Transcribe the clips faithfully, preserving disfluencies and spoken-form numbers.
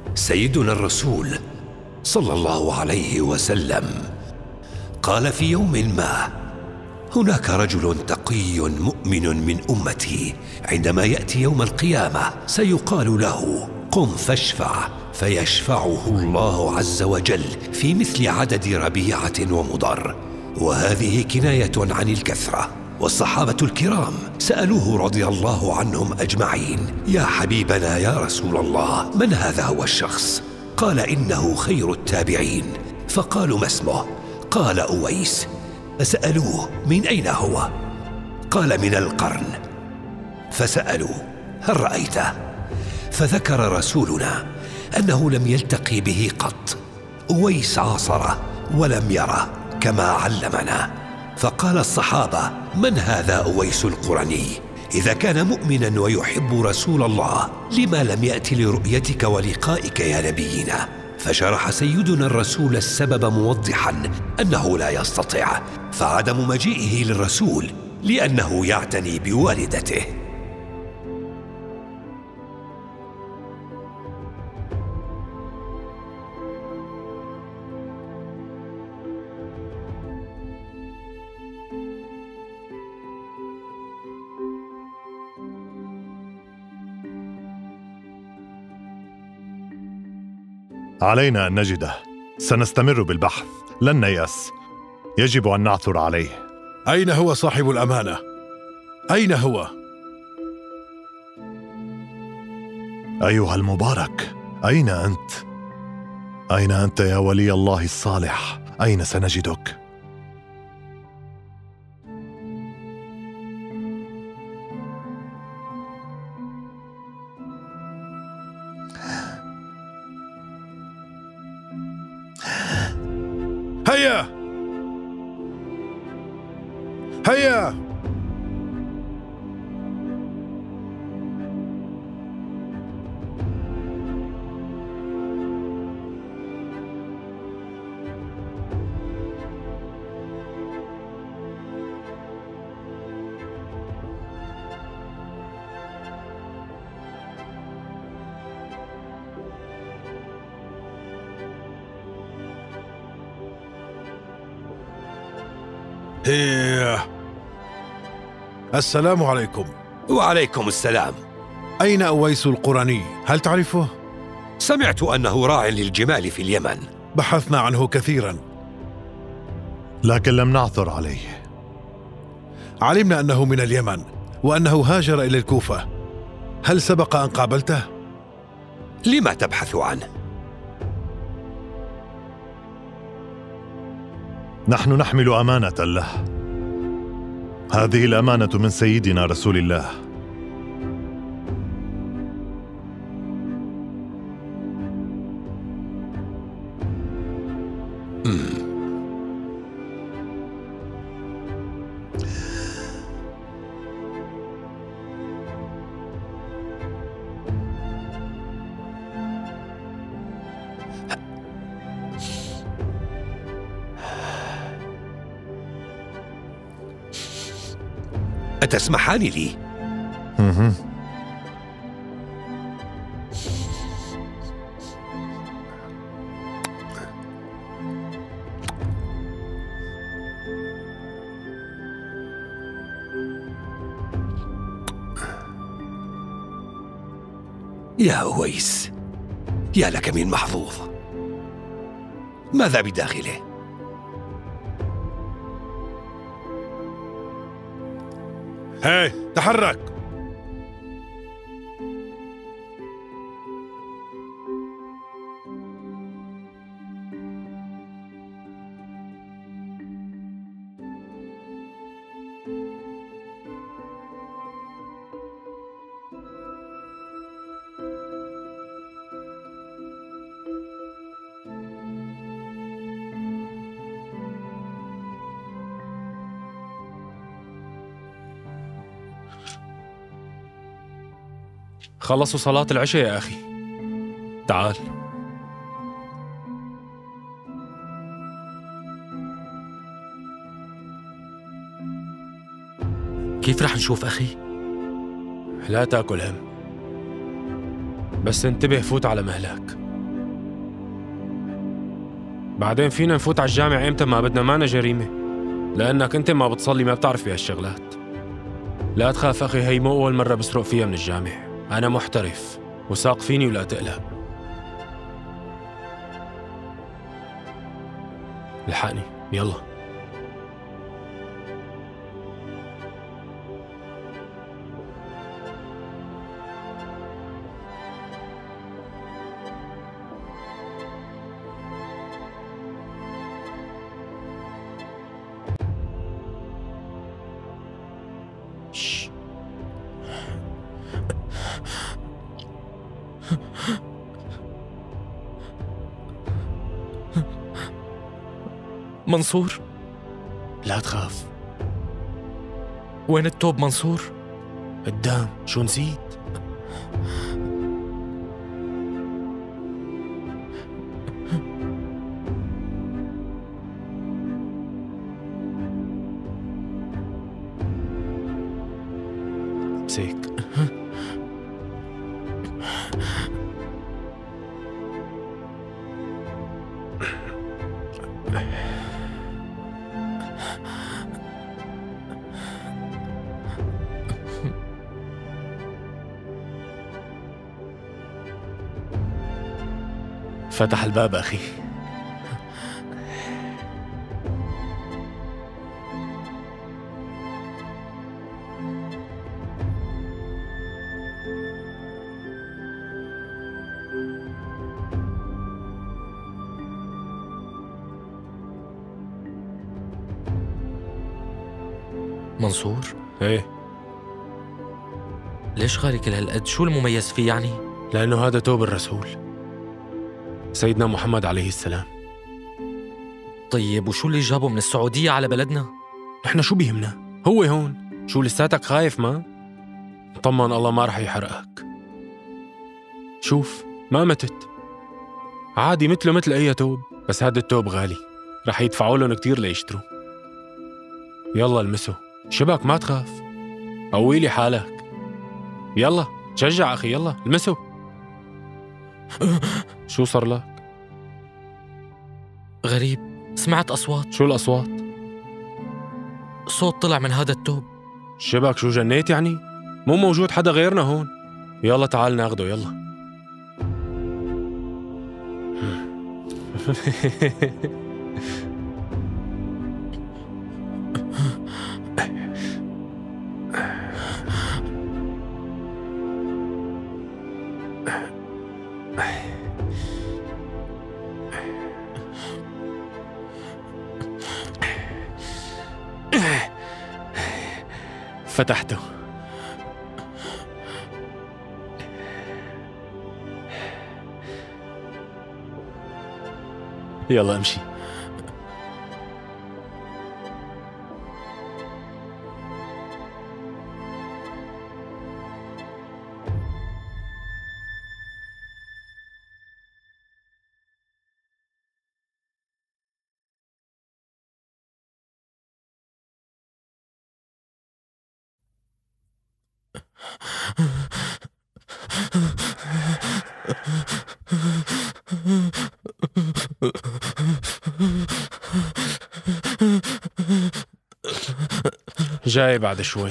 سيدنا الرسول صلى الله عليه وسلم قال في يوم ما: هناك رجل تقي مؤمن من أمتي، عندما يأتي يوم القيامة سيقال له: قم فاشفع، فيشفعه الله عز وجل في مثل عدد ربيعة ومضر. وهذه كناية عن الكثرة. والصحابة الكرام سألوه رضي الله عنهم أجمعين: يا حبيبنا يا رسول الله، من هذا هو الشخص؟ قال: إنه خير التابعين. فقالوا: ما اسمه؟ قال: أويس. فسألوه: من أين هو؟ قال: من القرن. فسألوا: هل رأيته؟ فذكر رسولنا أنه لم يلتقي به قط. أويس عاصره ولم يره كما علمنا. فقال الصحابة: من هذا أويس القرني؟ إذا كان مؤمنا ويحب رسول الله، لما لم يأتي لرؤيتك ولقائك يا نبينا؟ فشرح سيدنا الرسول السبب موضحا أنه لا يستطيع، فعدم مجيئه للرسول لأنه يعتني بوالدته. علينا أن نجده. سنستمر بالبحث، لن نيأس. يجب أن نعثر عليه. أين هو صاحب الأمانة؟ أين هو؟ أيها المبارك، أين أنت؟ أين أنت يا ولي الله الصالح؟ أين سنجدك؟ هيا هيا هيا. السلام عليكم. وعليكم السلام. أين أويس القرني؟ هل تعرفه؟ سمعت أنه راع للجمال في اليمن. بحثنا عنه كثيرا لكن لم نعثر عليه. علمنا أنه من اليمن وأنه هاجر إلى الكوفة. هل سبق أن قابلته؟ لما تبحث عنه؟ نحن نحمل أمانة له. هذه الأمانة من سيدنا رسول الله. أتسمحان لي؟ مه. يا أويس، يا لك من محظوظ. ماذا بداخله؟ هاي تحرك. خلصوا صلاة العشاء يا أخي. تعال. كيف رح نشوف أخي؟ لا تاكل هم، بس انتبه، فوت على مهلك. بعدين فينا نفوت على الجامع امتى ما بدنا، مانا جريمة. لأنك أنت ما بتصلي ما بتعرف بهالشغلات. لا تخاف أخي، هي مو أول مرة بسرق فيها من الجامع. أنا محترف وساق فيني ولا تقلق. لحقني يلا. شش. منصور، لا تخاف. وين التوب منصور؟ قدام، شو نسيت؟ امسك. فتح الباب أخي. منصور، ايه، ليش غالي كل هالقد؟ شو المميز فيه يعني؟ لأنه هذا توب الرسول سيدنا محمد عليه السلام. طيب وشو اللي جابه من السعودية على بلدنا؟ احنا شو بيهمنا؟ هو هون. شو لساتك خايف؟ ما طمن الله ما رح يحرقك. شوف ما متت، عادي مثله مثل أي توب، بس هذا التوب غالي، رح يدفعوا لهم كتير ليشتروا. يلا المسه، شبك ما تخاف، قويلي حالك. يلا تشجع أخي، يلا المسه. شو صار لك؟ غريب، سمعت أصوات. شو الأصوات؟ صوت طلع من هذا التوب. شبك شو جنيت يعني؟ مو موجود حدا غيرنا هون. يلا تعال ناخده يلا. فتحته. يلا امشي. جاي بعد شوي.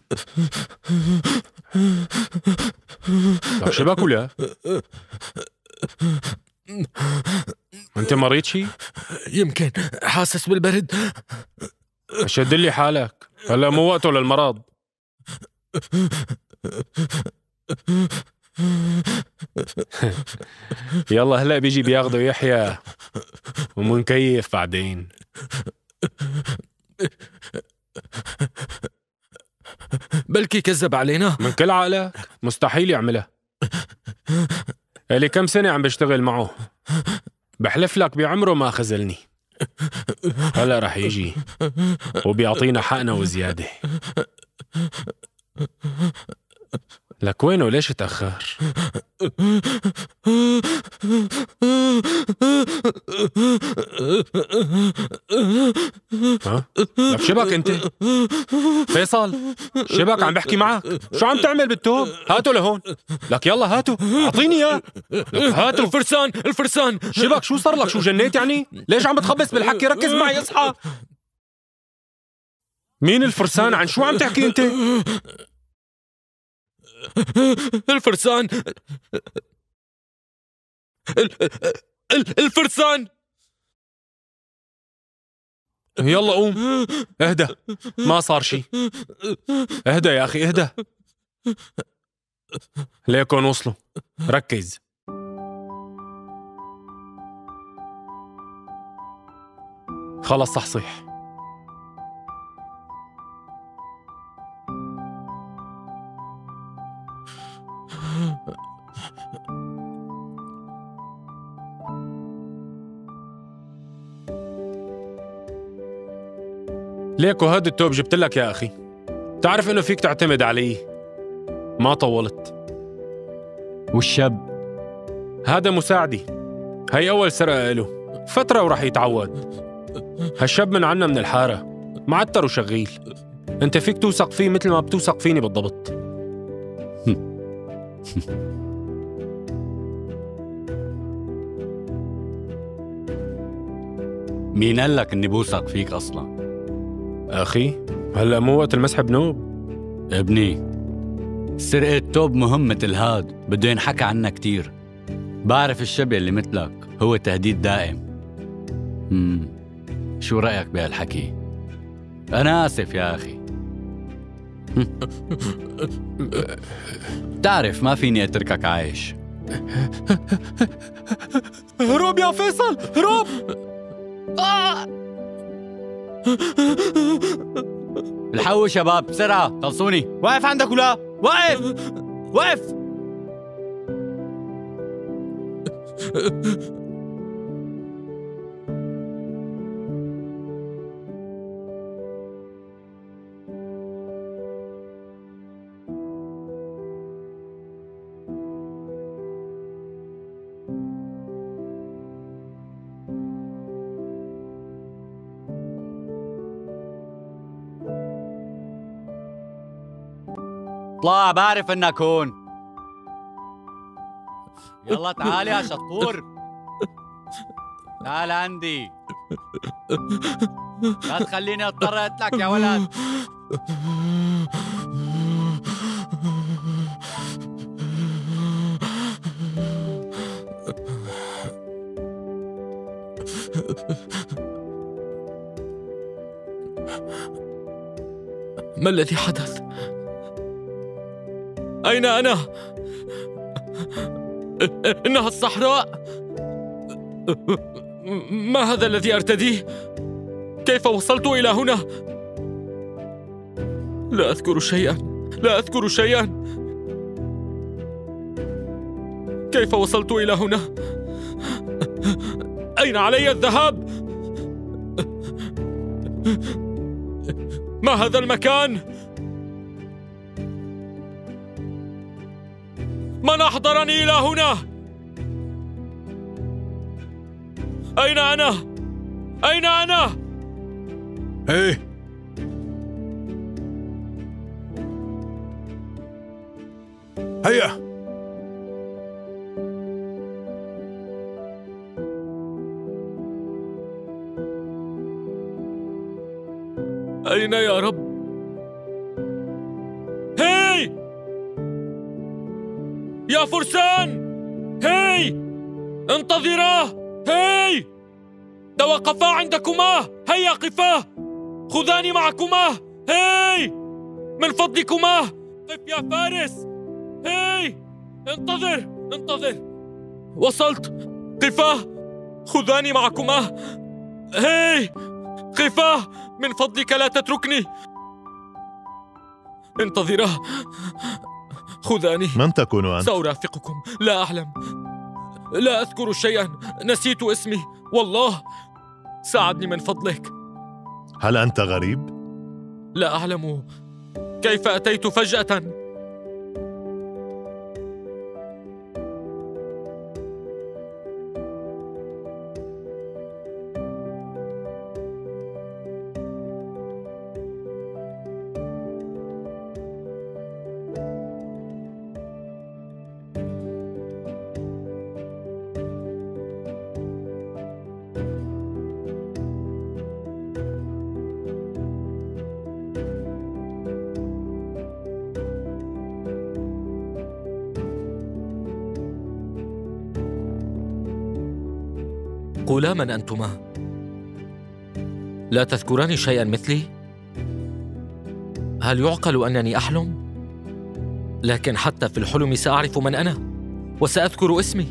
لك شبك ولا؟ انت مريض شي؟ يمكن حاسس بالبرد. شد لي حالك، هلا مو وقته للمرض. يلا هلا بيجي بياخده يحيى ومنكيف بعدين. بلكي كذب علينا. من كل عقلك مستحيل يعملها. اللي كم سنة عم بشتغل معه، بحلف لك بعمره ما خذلني. هلا رح يجي وبيعطينا حقنا وزيادة. لك وينه ليش تأخر؟ ها؟ لك شبك انت؟ فيصل شبك عم بحكي معك، شو عم تعمل بالتوب؟ هاتوا لهون، لك يلا هاتوا اعطيني اياه، هاتوا. الفرسان الفرسان شبك شو صار لك؟ شو جنيت يعني؟ ليش عم بتخبص بالحكي؟ ركز معي اصحى. مين الفرسان؟ عن شو عم تحكي انت؟ الفرسان الفرسان. يلا قوم اهدى، ما صار شي. اهدى يا اخي اهدى. ليكون وصلوا، ركز. خلص صحصح. ليكو هاد التوب جبت لك يا أخي، تعرف إنه فيك تعتمد عليه. ما طولت. والشاب؟ هذا مساعدي، هي أول سرقة له، فترة وراح يتعود. هالشاب من عنا من الحارة، معتر وشغيل. أنت فيك توثق فيه مثل ما بتوثق فيني بالضبط. مين قال لك إني بوثق فيك أصلاً؟ أخي هلأ مو وقت المسح بنوب. ابني سرقة توب مهم مثل هاد بده ينحكى عنها كتير. بعرف الشبه اللي مثلك هو تهديد دائم. مم. شو رأيك بهالحكي؟ أنا آسف يا أخي. تعرف ما فيني أتركك عايش. هروب يا فيصل هروب. آه! الحقوا شباب بسرعة، خلصوني. واقف عندك ولا؟ واقف واقف. اطلع، بعرف انك هون. يلا تعال يا شطور، تعال عندي. لا تخليني اضطر اقتلك يا ولد. ما الذي حدث؟ أين أنا؟ إنها الصحراء. ما هذا الذي أرتديه؟ كيف وصلت إلى هنا؟ لا أذكر شيئا، لا أذكر شيئا. كيف وصلت إلى هنا؟ أين علي الذهاب؟ ما هذا المكان؟ من أحضرني إلى هنا؟ أين أنا؟ أين أنا؟ إيه هيا. أين يا رب؟ هاي يا فرسان، هاي انتظراه، هاي توقفا عندكما، هيا قفا، خذاني معكما، هاي من فضلكما، قف يا فارس، هاي انتظر انتظر، وصلت، قفا، خذاني معكما، هاي قفا، من فضلك لا تتركني، انتظرا، خذاني. من تكون أنت؟ سأرافقكم، لا أعلم، لا أذكر شيئا، نسيت اسمي، والله ساعدني من فضلك. هل أنت غريب؟ لا أعلم كيف أتيت فجأة. قولا من أنتما. لا تذكران شيئا مثلي؟ هل يعقل أنني أحلم؟ لكن حتى في الحلم سأعرف من أنا وسأذكر اسمي.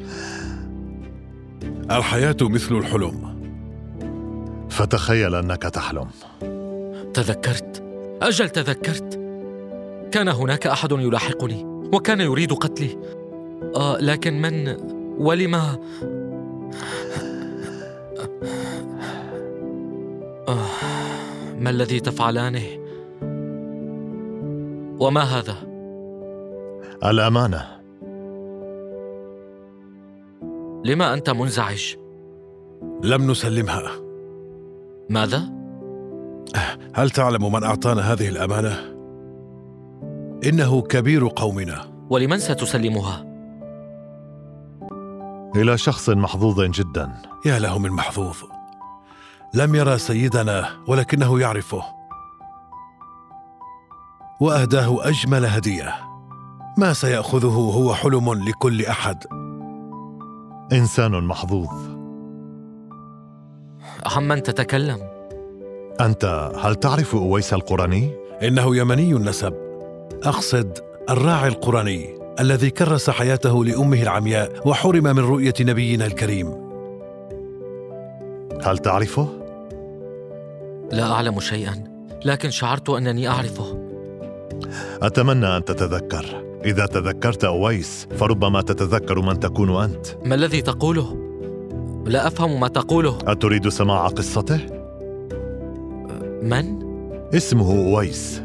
الحياة مثل الحلم. فتخيل أنك تحلم. تذكرت، أجل تذكرت. كان هناك أحد يلاحقني وكان يريد قتلي. آه لكن من ولما؟ آه ما الذي تفعلانه؟ وما هذا؟ الأمانة. لما أنت منزعج؟ لم نسلمها. ماذا؟ هل تعلم من أعطانا هذه الأمانة؟ إنه كبير قومنا. ولمن ستسلمها؟ إلى شخص محظوظ جدا. يا له من محظوظ، لم يرى سيدنا ولكنه يعرفه، وأهداه أجمل هدية. ما سيأخذه هو حلم لكل أحد. إنسان محظوظ. عمن تتكلم؟ أنت هل تعرف أويس القرني؟ إنه يمني النسب، أقصد الراعي القرني الذي كرس حياته لأمه العمياء وحرم من رؤية نبينا الكريم. هل تعرفه؟ لا أعلم شيئا، لكن شعرت أنني أعرفه. أتمنى أن تتذكر. إذا تذكرت أويس فربما تتذكر من تكون أنت. ما الذي تقوله؟ لا أفهم ما تقوله. أتريد سماع قصته؟ من؟ اسمه أويس.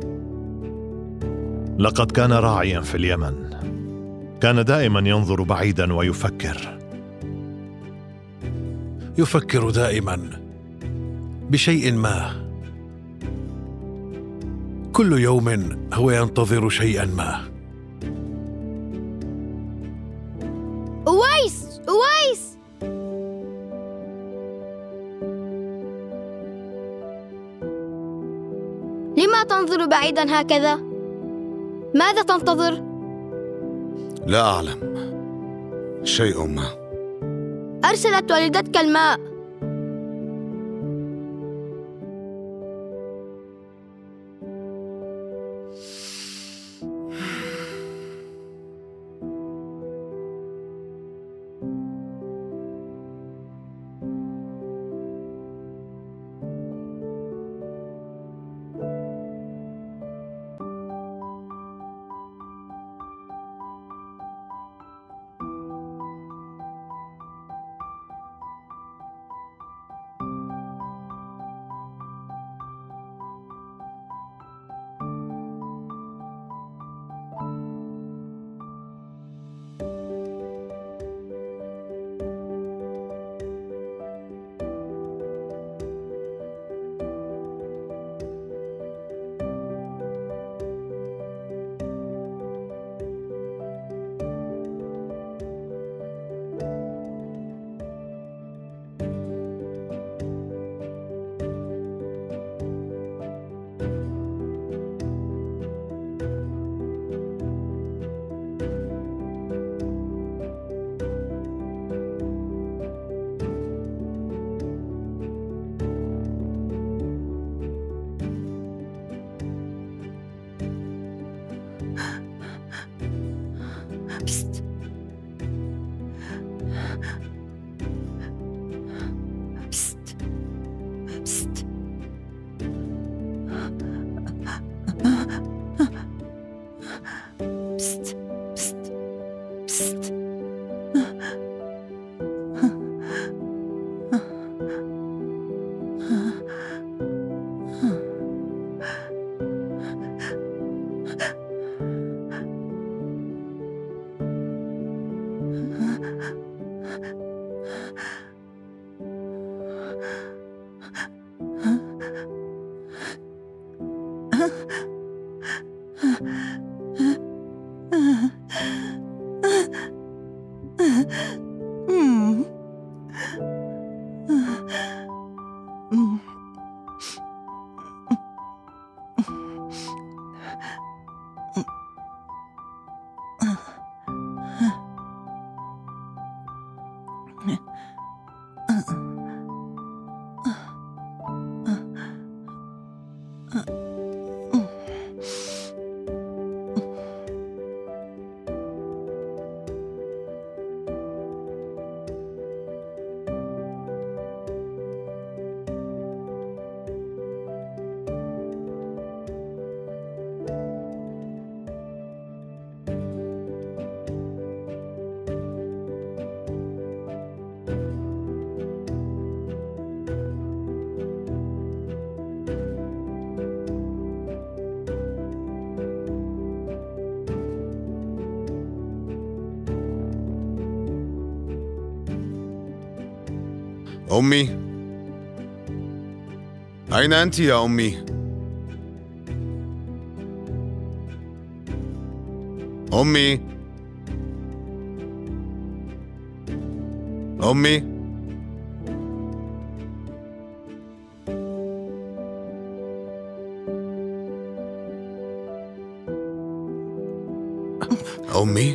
لقد كان راعيا في اليمن. كان دائما ينظر بعيدا ويفكر. يفكر دائما بشيء ما. كل يوم هو ينتظر شيئا ما. أويس أويس لما تنظر بعيدا هكذا؟ ماذا تنتظر؟ لا أعلم. شيء ما. أرسلت والدتك الماء. بست. بست. بست. بست. بست. بست. أمي، أين أنت يا أمي؟ أمي، أمي، أمي،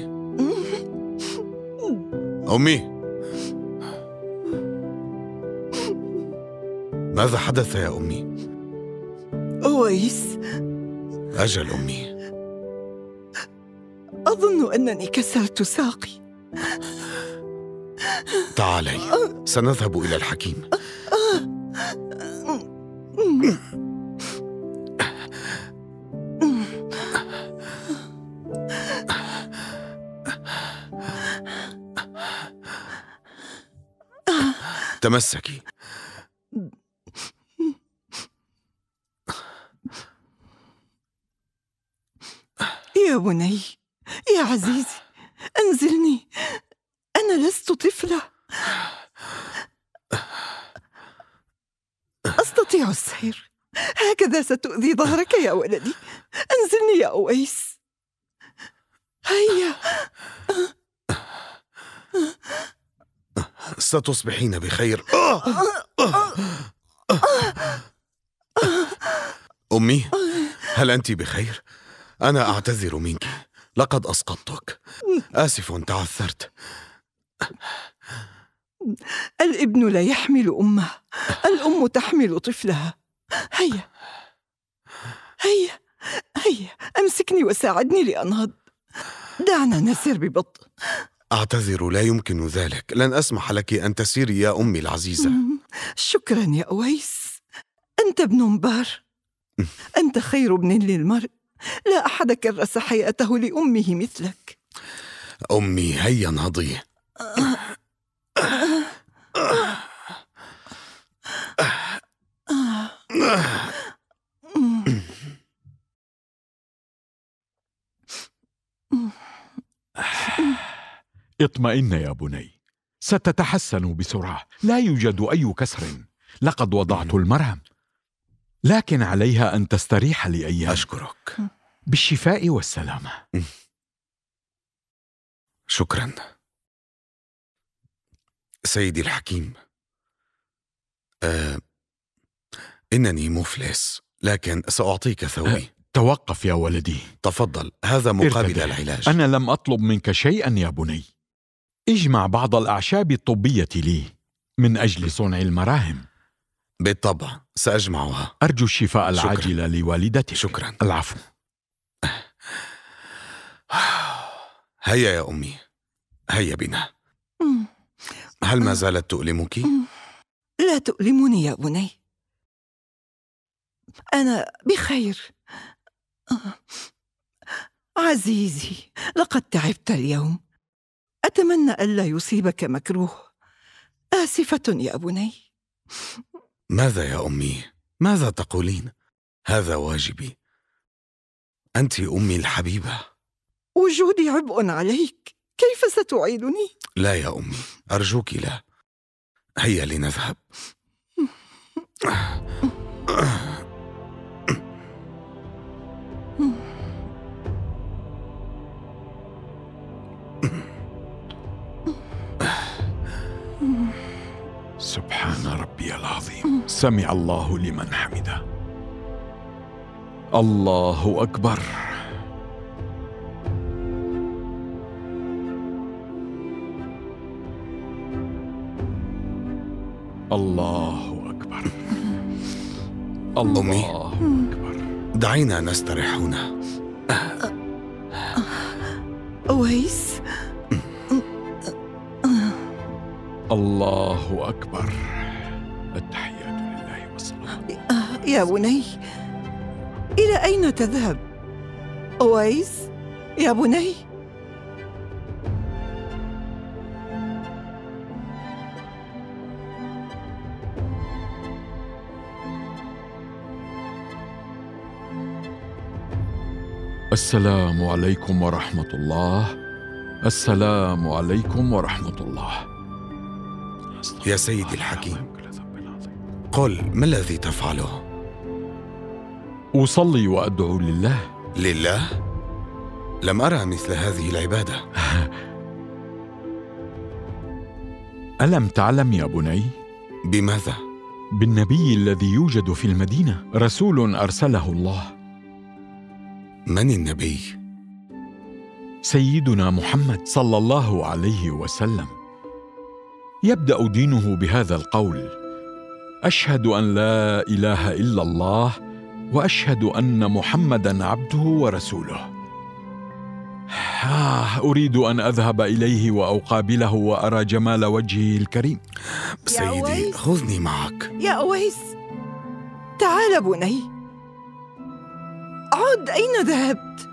أمي، ماذا حدث يا أمي؟ أويس، أجل أمي، أظن أنني كسرت ساقي. تعالي، سنذهب إلى الحكيم. تمسكي. يا بني، يا عزيزي، أنزلني، أنا لست طفلة، أستطيع السير. هكذا ستؤذي ظهرك يا ولدي. أنزلني يا أويس، هيا. ستصبحين بخير. أمي، هل أنت بخير؟ أنا أعتذر منك، لقد أسقطتك. آسف، تعثرت. الابن لا يحمل أمه، الأم تحمل طفلها. هيا هيا هيا، أمسكني وساعدني لأنهض. دعنا نسير ببطء. أعتذر، لا يمكن ذلك. لن أسمح لك أن تسيري يا أمي العزيزة. شكرا يا أويس، أنت ابن بار، أنت خير ابن للمرء. لا أحد كرس حياته لأمه مثلك. أمي، هيا انهضي. اطمئن يا بني، ستتحسن بسرعة، لا يوجد أي كسر، لقد وضعت المرهم، لكن عليها أن تستريح لأيام. أشكرك. بالشفاء والسلامة. شكرا سيدي الحكيم. أه إنني مفلس، لكن سأعطيك ثوبي. أه توقف يا ولدي. تفضل، هذا مقابل ارتدع. العلاج. أنا لم أطلب منك شيئا يا بني. اجمع بعض الأعشاب الطبية لي من أجل صنع المراهم. بالطبع سأجمعها. أرجو الشفاء العاجل شكرا. لوالدتك. شكرا. العفو. هيا يا أمي، هيا بنا. هل ما زالت تؤلمك؟ لا تؤلمني يا بني، أنا بخير. عزيزي، لقد تعبت اليوم، أتمنى ألا يصيبك مكروه. آسفة يا بني. ماذا يا أمي؟ ماذا تقولين؟ هذا واجبي، أنت أمي الحبيبة. وجودي عبء عليك، كيف ستعينني؟ لا يا أمي، أرجوك لا. هيا لنذهب. سبحان ربي العظيم. سمع الله لمن حمده. الله أكبر. الله أكبر. الله أمي، أكبر. دعينا نستريح هنا. أويس. الله أكبر. التحيات لله والصلاة. يا بني، إلى أين تذهب؟ أويس يا بني. السلام عليكم ورحمة الله. السلام عليكم ورحمة الله. يا سيدي الحكيم، قل ما الذي تفعله؟ أصلي وأدعو لله. لله؟ لم أرى مثل هذه العبادة. ألم تعلم يا بني؟ بماذا؟ بالنبي الذي يوجد في المدينة، رسول أرسله الله. من النبي؟ سيدنا محمد صلى الله عليه وسلم. يبدأ دينه بهذا القول: أشهد أن لا إله إلا الله وأشهد أن محمدًا عبده ورسوله. آه أريد أن أذهب إليه وأقابله وأرى جمال وجهه الكريم. سيدي خذني معك. يا أويس، تعال بني، عد. أين ذهبت؟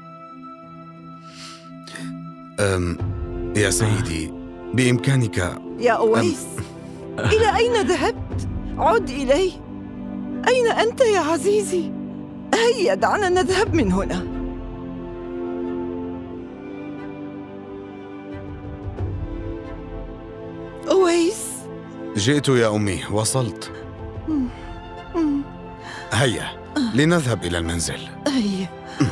أم يا سيدي بإمكانك. يا أويس، إلى أين ذهبت؟ عد إلي. أين أنت يا عزيزي؟ هيا دعنا نذهب من هنا. أويس، جئت يا أمي، وصلت. هيا لنذهب إلى المنزل. هيا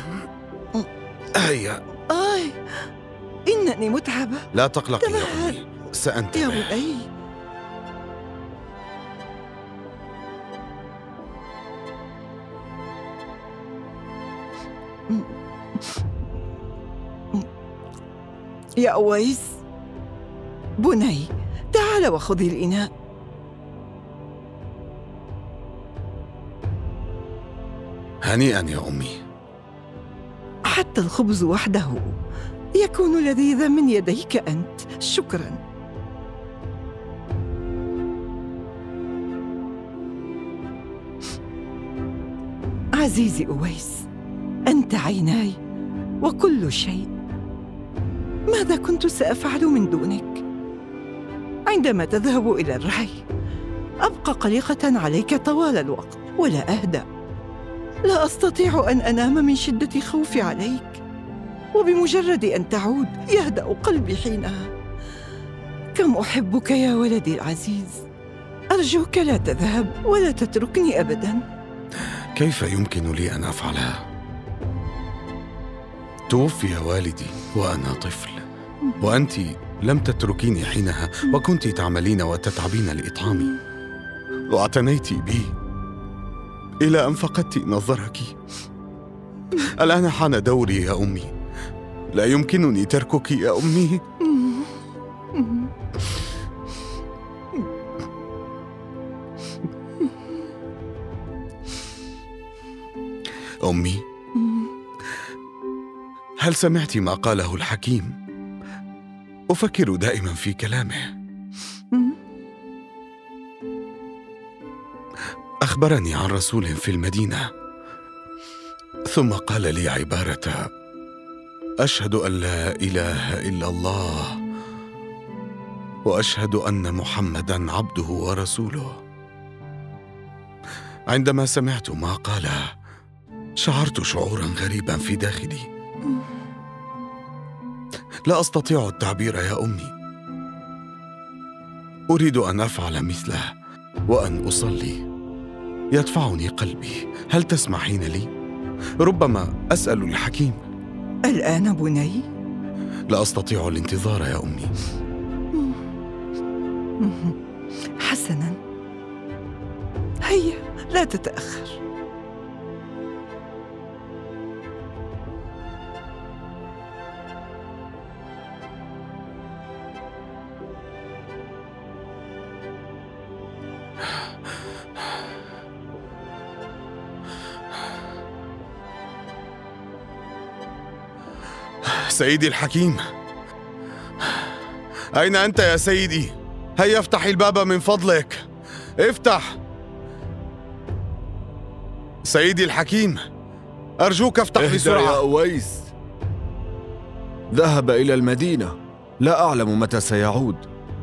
هيا. آي، إنني متعبة. لا تقلقي يا أمي، سأنتبه. يا بني. يا أويس، بني، تعال وخذي الإناء. هنيئا يا أمي. حتى الخبز وحده يكون لذيذا من يديك أنت. شكرا. عزيزي أويس، أنت عيناي وكل شيء. ماذا كنت سأفعل من دونك؟ عندما تذهب إلى الرعي أبقى قلقة عليك طوال الوقت ولا أهدأ. لا أستطيع أن أنام من شدة خوفي عليك، وبمجرد أن تعود يهدأ قلبي حينها. كم أحبك يا ولدي العزيز. أرجوك لا تذهب ولا تتركني أبداً. كيف يمكن لي أن أفعلها؟ توفي والدي وأنا طفل، وأنت لم تتركيني حينها، وكنت تعملين وتتعبين لإطعامي، واعتنيت بي إلى أن فقدت نظرك. الآن حان دوري يا أمي. لا يمكنني تركك يا أمي. أمي، هل سمعت ما قاله الحكيم؟ أفكر دائما في كلامه. أخبرني عن رسول في المدينة، ثم قال لي عبارة: أشهد أن لا إله إلا الله وأشهد أن محمدًا عبده ورسوله. عندما سمعت ما قاله شعرت شعورا غريبا في داخلي، لا أستطيع التعبير يا أمي. أريد أن أفعل مثله وأن أصلي، يدفعني قلبي. هل تسمحين لي؟ ربما أسأل الحكيم. الآن بني؟ لا أستطيع الانتظار يا أمي. حسناً، هيا لا تتأخر. سيدي الحكيم، أين أنت يا سيدي؟ هيا افتح الباب من فضلك، افتح. سيدي الحكيم، أرجوك افتح بسرعة. يا أويس، ذهب إلى المدينة، لا أعلم متى سيعود.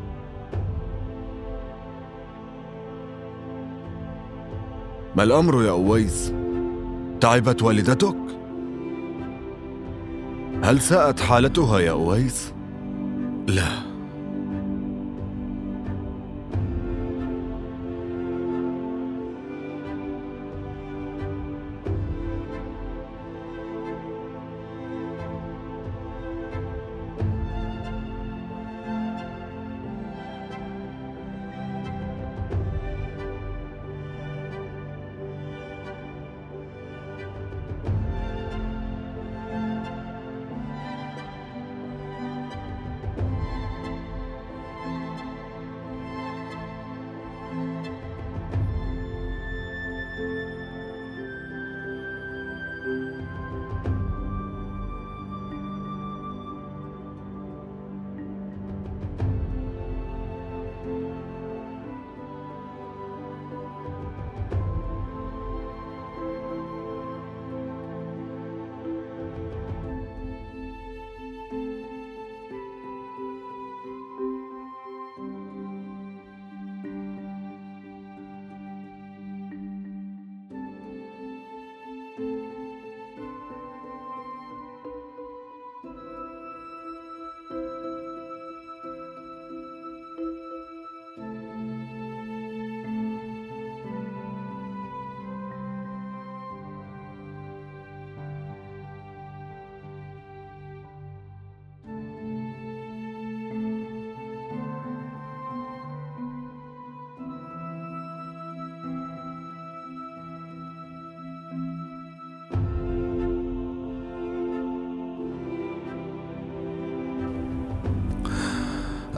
ما الأمر يا أويس؟ تعبت والدتك؟ هل ساءت حالتها يا أويس؟ لا،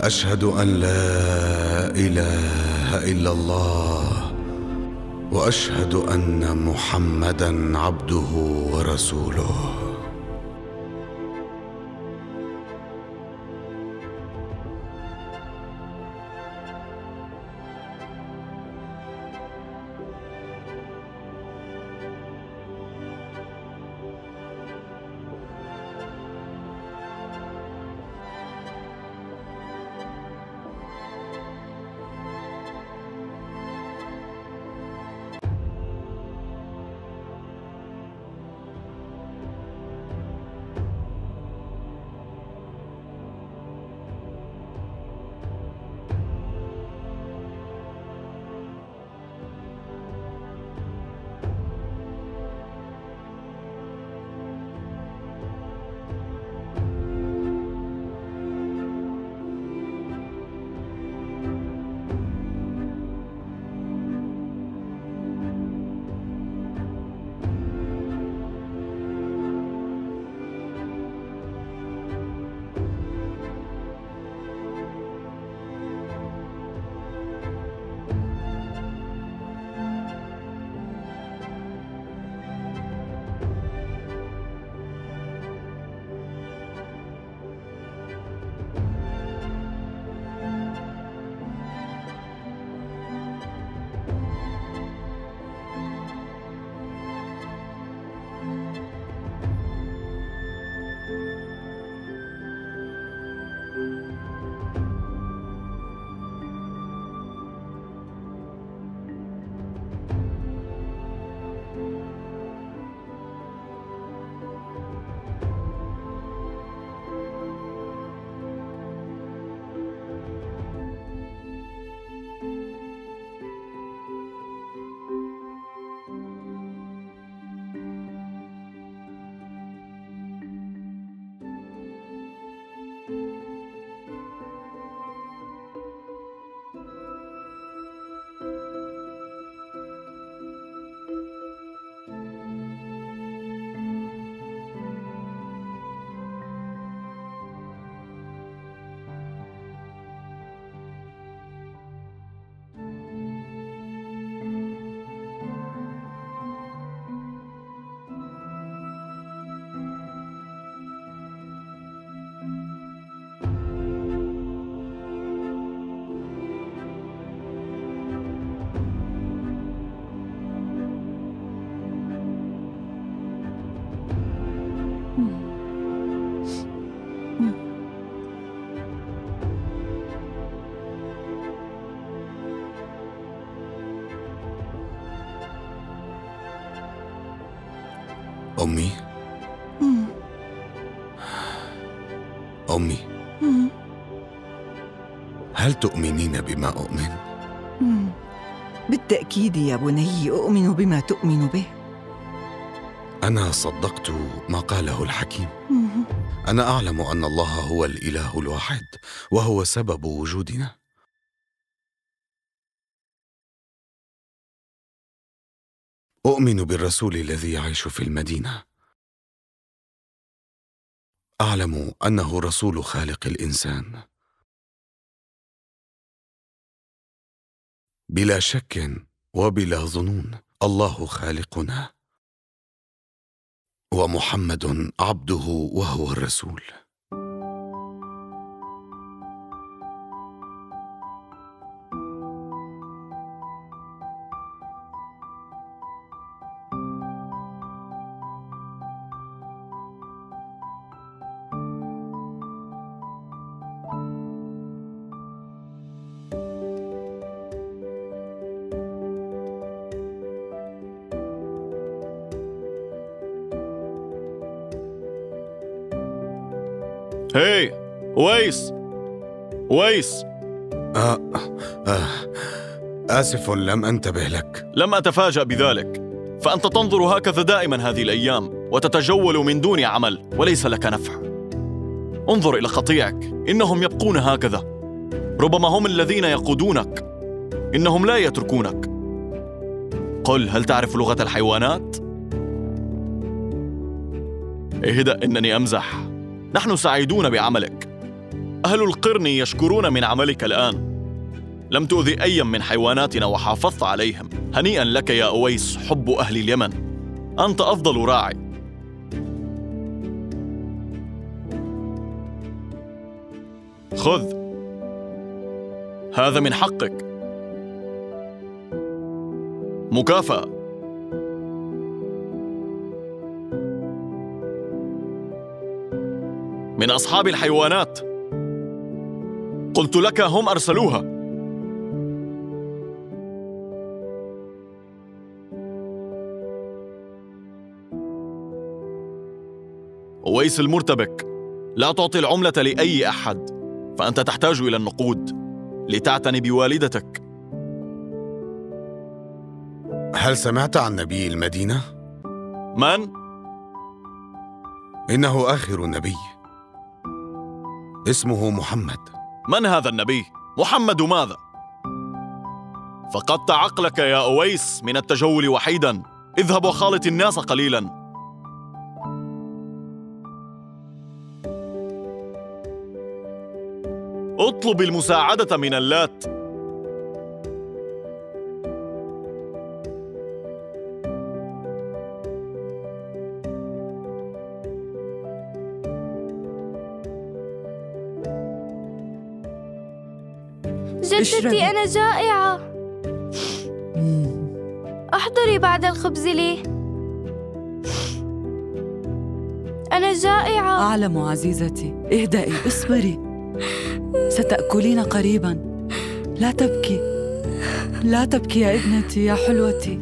أشهد أن لا إله إلا الله وأشهد أن محمدًا عبده ورسوله. أمي مم. أمي مم. هل تؤمنين بما أؤمن؟ مم. بالتأكيد يا بني أؤمن بما تؤمن به. أنا صدقت ما قاله الحكيم. مم. أنا أعلم أن الله هو الإله الواحد وهو سبب وجودنا. أؤمن بالرسول الذي يعيش في المدينة. أعلم أنه رسول خالق الإنسان. بلا شك وبلا ظنون الله خالقنا ومحمد عبده وهو الرسول. هاي ويس ويس آه آه آسف لم أنتبه لك. لم أتفاجأ بذلك، فأنت تنظر هكذا دائما هذه الأيام وتتجول من دون عمل وليس لك نفع. انظر إلى قطيعك، إنهم يبقون هكذا، ربما هم الذين يقودونك، إنهم لا يتركونك. قل، هل تعرف لغة الحيوانات؟ اهدأ، إنني أمزح. نحن سعيدون بعملك، أهل القرن يشكرون من عملك الآن. لم تؤذي أيا من حيواناتنا وحافظت عليهم. هنيئا لك يا أويس، حب أهل اليمن. أنت أفضل راعي. خذ، هذا من حقك، مكافأة. من أصحاب الحيوانات، قلت لك هم أرسلوها. أويس المرتبك، لا تعطي العملة لأي أحد، فأنت تحتاج إلى النقود لتعتني بوالدتك. هل سمعت عن نبي المدينة؟ من؟ إنه آخر نبي، اسمه محمد. من هذا النبي؟ محمد ماذا؟ فقدت عقلك يا أويس من التجول وحيدا. اذهب وخالط الناس قليلا. اطلب المساعدة من اللات. جدتي أنا جائعة. احضري بعد الخبز لي، أنا جائعة. أعلم عزيزتي، اهدئي، اصبري، ستأكلين قريبا. لا تبكي، لا تبكي يا ابنتي يا حلوتي.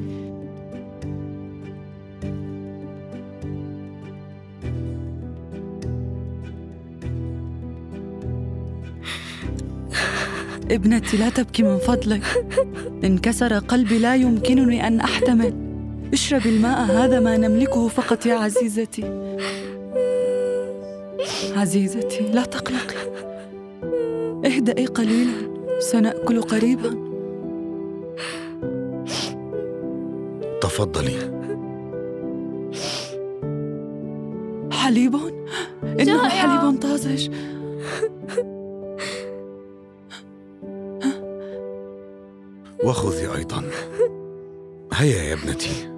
ابنتي لا تبكي من فضلك، انكسر قلبي، لا يمكنني أن أحتمل. اشربي الماء، هذا ما نملكه فقط يا عزيزتي. عزيزتي لا تقلقي، اهدئي قليلا، سنأكل قريبا. تفضلي. حليب؟ إنه حليب طازج. وخذي أيضا. هيا يا ابنتي.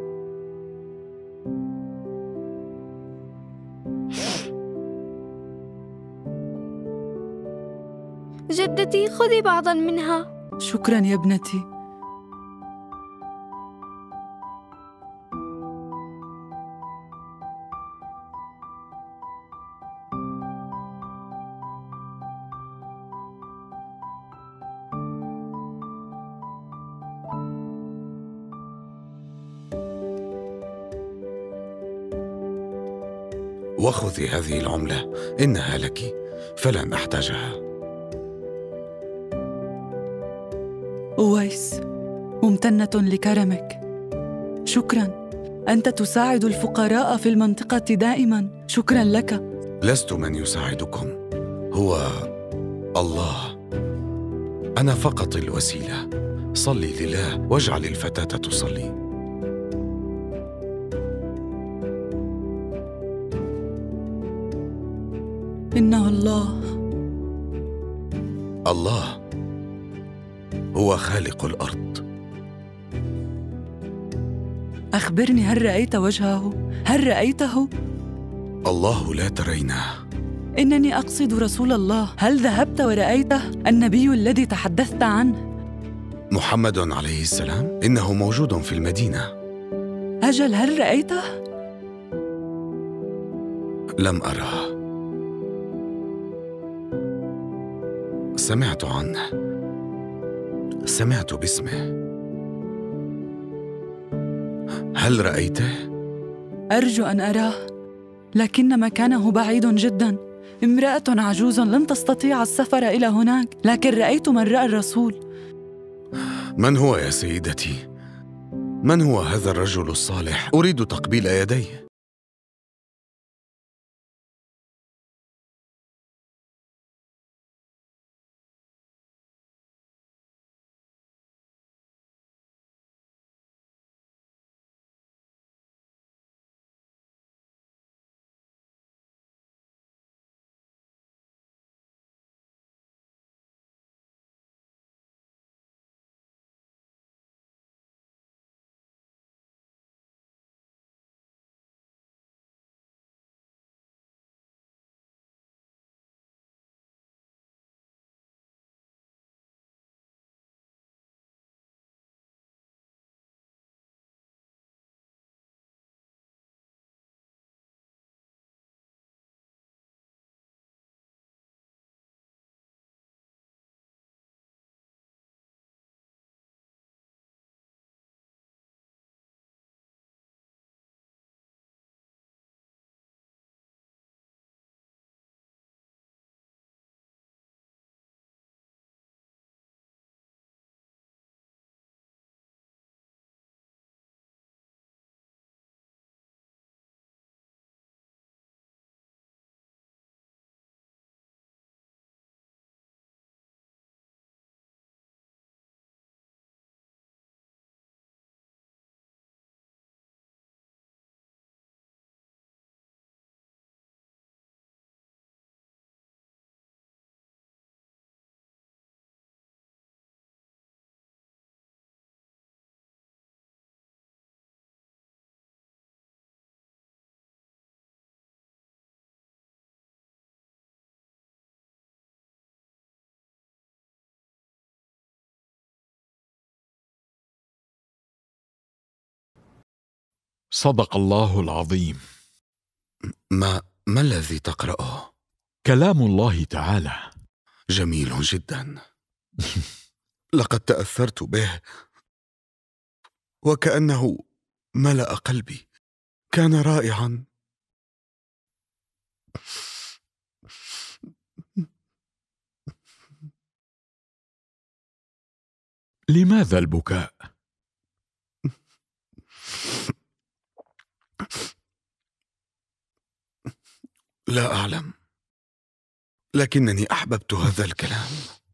جدتي خذي بعضا منها. شكرا يا ابنتي. وخذي هذه العملة، إنها لك فلن أحتاجها. أويس، ممتنة لكرمك. شكرا، أنت تساعد الفقراء في المنطقة دائما. شكرا لك. لست من يساعدكم، هو الله. أنا فقط الوسيلة. صلي لله واجعل الفتاة تصلي. إنه الله. الله هو خالق الأرض. أخبرني، هل رأيت وجهه؟ هل رأيته؟ الله لا ترينه. إنني أقصد رسول الله. هل ذهبت ورأيته؟ النبي الذي تحدثت عنه. محمد عليه السلام، إنه موجود في المدينة. أجل، هل رأيته؟ لم أراه. سمعت عنه، سمعت باسمه. هل رأيته؟ أرجو أن أراه، لكن مكانه بعيد جدا. امرأة عجوز لن تستطيع السفر إلى هناك، لكن رأيت من رأى الرسول. من هو يا سيدتي؟ من هو هذا الرجل الصالح؟ أريد تقبيل يديه. صدق الله العظيم. ما ما الذي تقرأه؟ كلام الله تعالى. جميل جدا. لقد تأثرت به وكأنه ملأ قلبي. كان رائعا. لماذا البكاء؟ لا أعلم، لكنني أحببت هذا الكلام.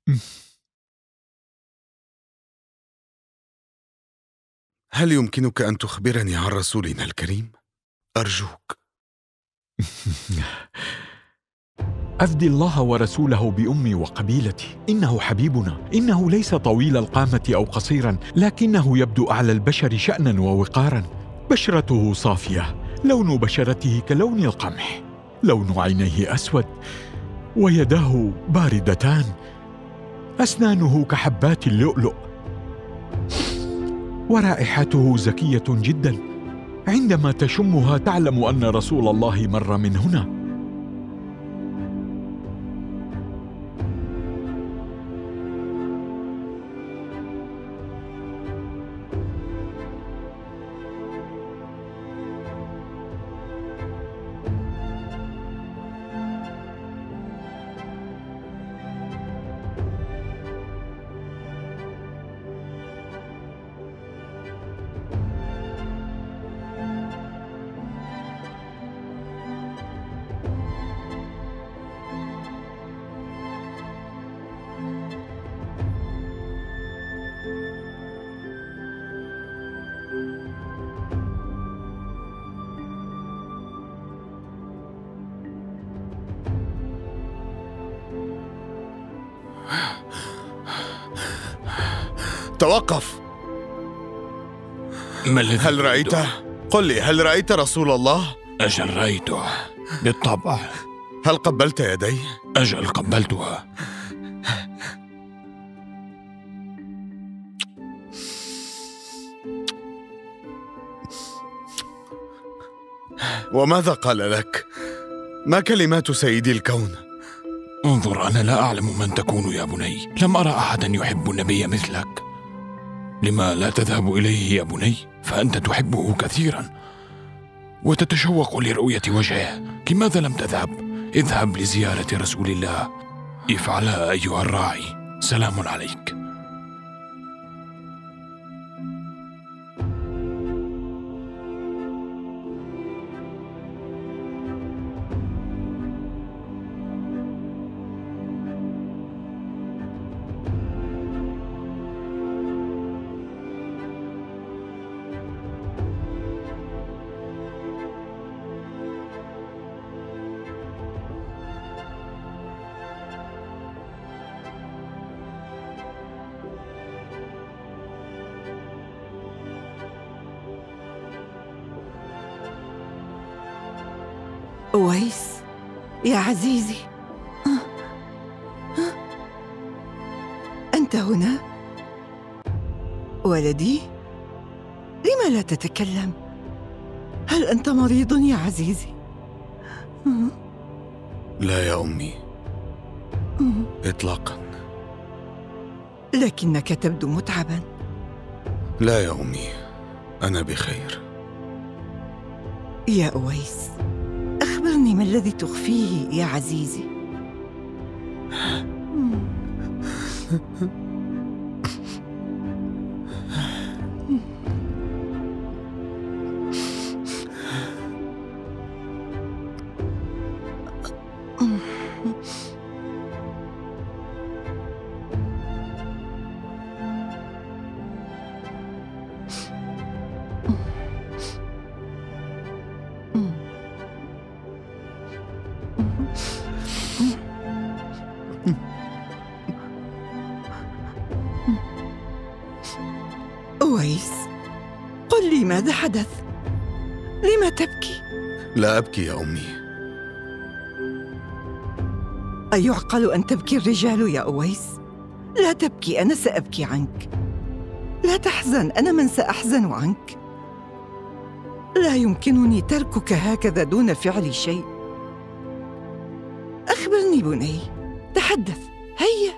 هل يمكنك أن تخبرني عن رسولنا الكريم؟ أرجوك. أفدي الله ورسوله بأمي وقبيلتي، إنه حبيبنا، إنه ليس طويل القامة أو قصيرا، لكنه يبدو أعلى البشر شأنا ووقارا. بشرته صافية، لون بشرته كلون القمح، لون عينيه أسود، ويداه باردتان، أسنانه كحبات اللؤلؤ، ورائحته زكية جدا. عندما تشمها تعلم أن رسول الله مر من هنا. توقف. ما الذي هل رأيته؟ قل لي، هل رأيت رسول الله؟ أجل رأيته بالطبع. هل قبلت يدي؟ أجل قبلتها. وماذا قال لك؟ ما كلمات سيدي الكون؟ انظر، أنا لا أعلم من تكون يا بني. لم أرى أحدا يحب النبي مثلك. لما لا تذهب إليه يا بني؟ فأنت تحبه كثيرا وتتشوق لرؤية وجهه. لماذا لم تذهب؟ اذهب لزيارة رسول الله. افعلها أيها الراعي. سلام عليك. أويس يا عزيزي، أنت هنا؟ ولدي، لم لا تتكلم؟ هل أنت مريض يا عزيزي؟ لا يا أمي، إطلاقا. لكنك تبدو متعبا. لا يا أمي، أنا بخير. يا أويس، أخبرني ما الذي تخفيه يا عزيزي؟ أويس، قل لي ماذا حدث؟ لم تبكي؟ لا أبكي يا أمي. أيعقل أن تبكي الرجال يا أويس؟ لا تبكي، أنا سأبكي عنك. لا تحزن، أنا من سأحزن عنك. لا يمكنني تركك هكذا دون فعل شيء. أخبرني بني، تحدث، هيا.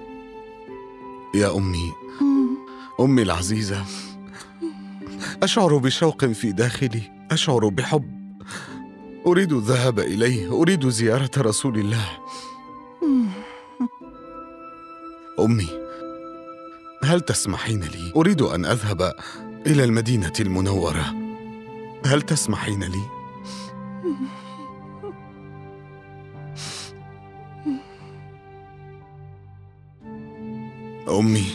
يا أمي، أمي العزيزة، أشعر بشوق في داخلي، أشعر بحب، أريد الذهاب إليه، أريد زيارة رسول الله. أمي، هل تسمحين لي؟ أريد أن أذهب إلى المدينة المنورة، هل تسمحين لي؟ أمي.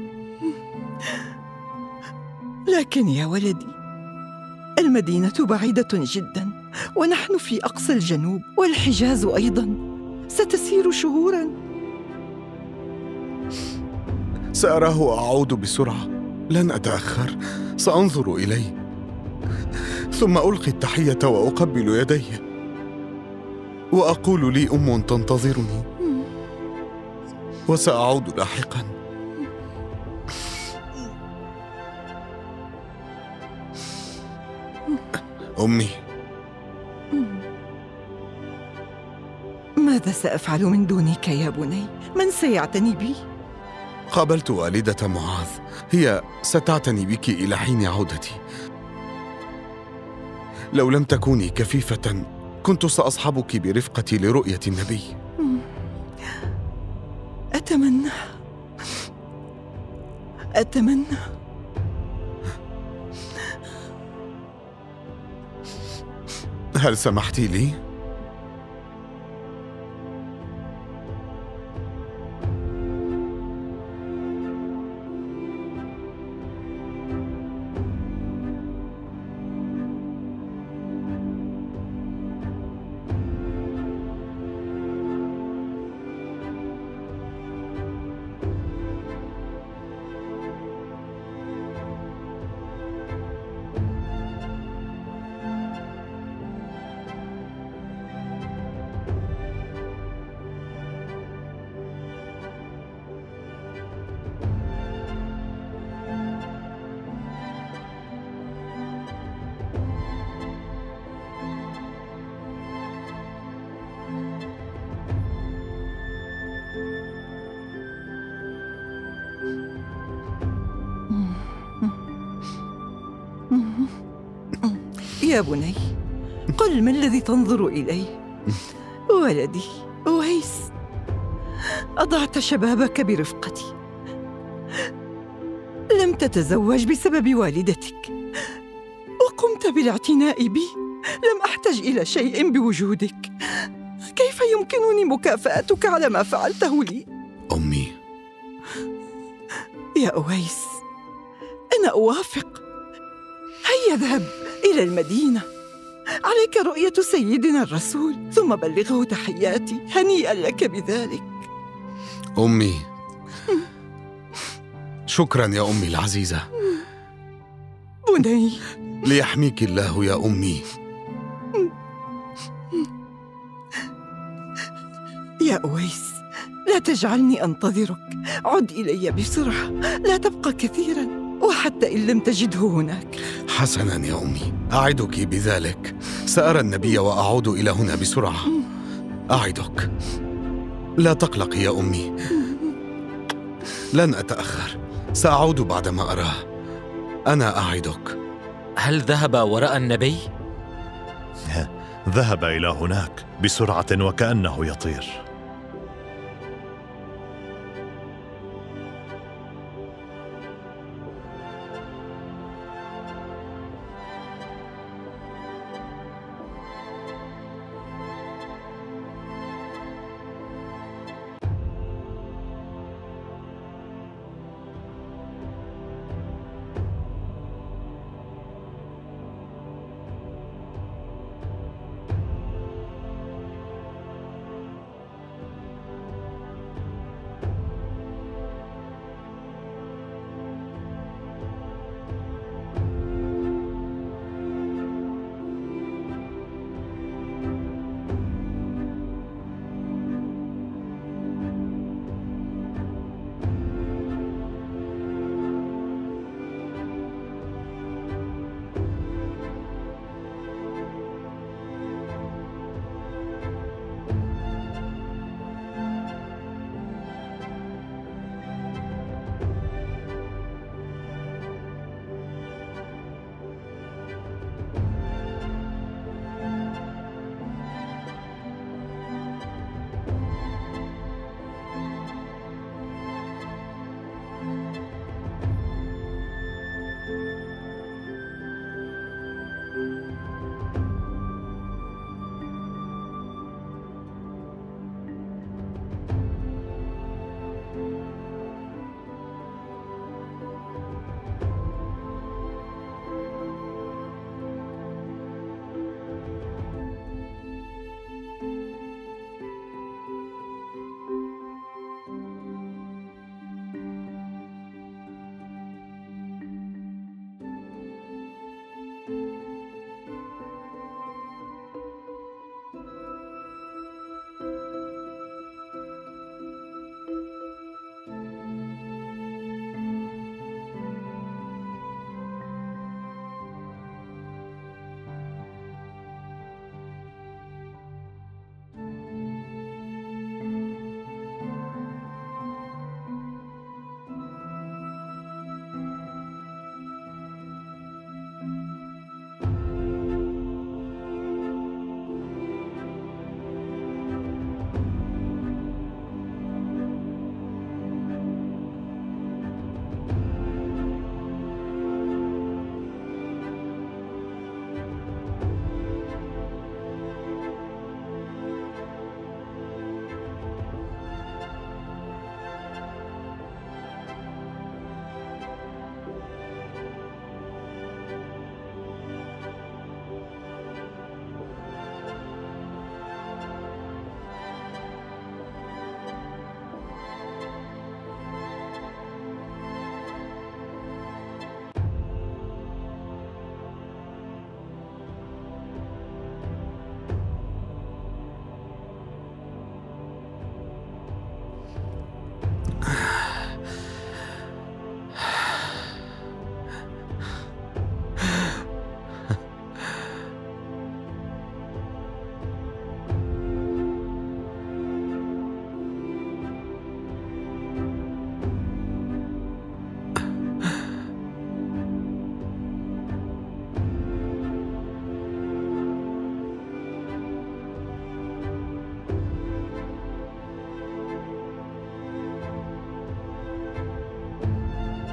لكن يا ولدي، المدينة بعيدة جدا، ونحن في أقصى الجنوب، والحجاز أيضا، ستسير شهورا. سأراه وأعود بسرعة، لن أتأخر، سأنظر إليه، ثم ألقي التحية وأقبل يديه، وأقول لي أم تنتظرني، وسأعود لاحقا. أمي، ماذا سأفعل من دونك يا بني؟ من سيعتني بي؟ قابلت والدة معاذ، هي ستعتني بك إلى حين عودتي. لو لم تكوني كفيفة كنت سأصحبك برفقتي لرؤية النبي. أتمنى أتمنى هل سمحتي لي؟ يا بني، قل ما الذي تنظر إليه؟ ولدي أويس، أضعت شبابك برفقتي، لم تتزوج بسبب والدتك، وقمت بالاعتناء بي، لم أحتج إلى شيء بوجودك. كيف يمكنني مكافأتك على ما فعلته لي؟ أمي. يا أويس، أنا أوافق، هيا اذهب إلى المدينة، عليك رؤية سيدنا الرسول، ثم بلغه تحياتي، هنيئا لك بذلك. أمي، شكرا يا أمي العزيزة. بني، ليحميك الله يا أمي. يا أويس، لا تجعلني أنتظرك، عد إلي بسرعة، لا تبقى كثيرا، وحتى إن لم تجده هناك. حسنا يا أمي، أعدك بذلك، سأرى النبي وأعود إلى هنا بسرعة، أعدك. لا تقلق يا أمي، لن أتأخر، سأعود بعدما أراه، أنا أعدك. هل ذهب وراء النبي؟ ذهب إلى هناك بسرعة وكأنه يطير.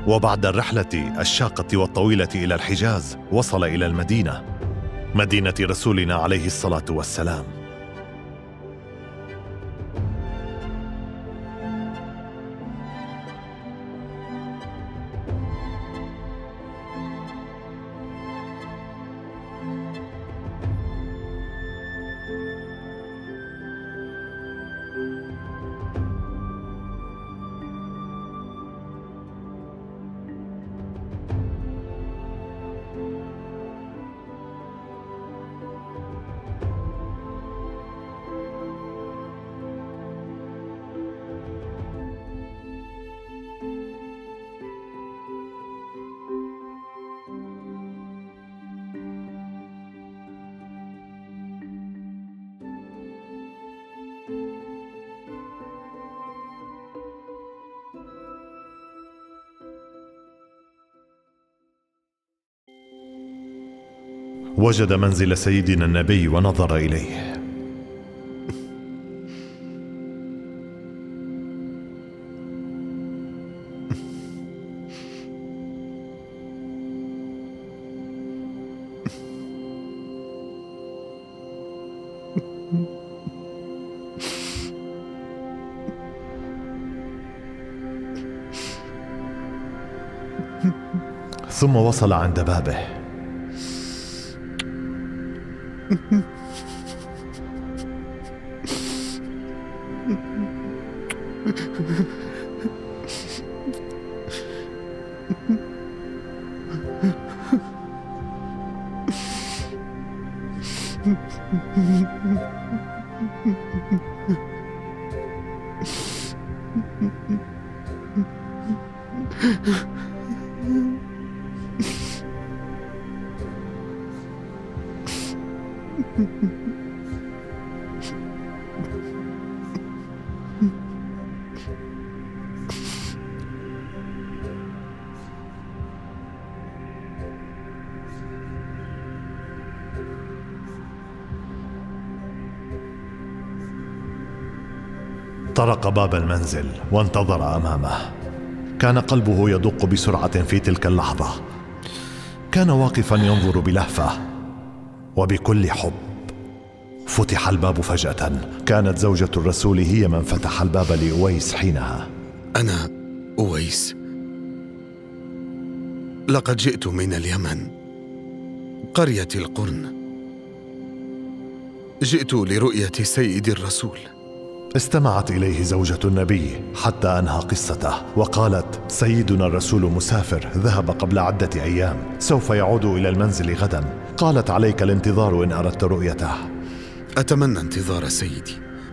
وبعد الرحلة الشاقة والطويلة إلى الحجاز وصل إلى المدينة، مدينة رسولنا عليه الصلاة والسلام. وجد منزل سيدنا النبي ونظر إليه. ثم وصل عند بابه. طرق باب المنزل وانتظر أمامه. كان قلبه يدق بسرعة في تلك اللحظة. كان واقفا ينظر بلهفة وبكل حب. فتح الباب فجأة. كانت زوجة الرسول هي من فتح الباب لأويس حينها. أنا أويس، لقد جئت من اليمن، قرية القرن. جئت لرؤية سيد الرسول. استمعت إليه زوجة النبي حتى أنهى قصته، وقالت: سيدنا الرسول مسافر، ذهب قبل عدة أيام، سوف يعود إلى المنزل غدا. قالت: عليك الانتظار إن أردت رؤيته. أتمنى انتظار سيدي.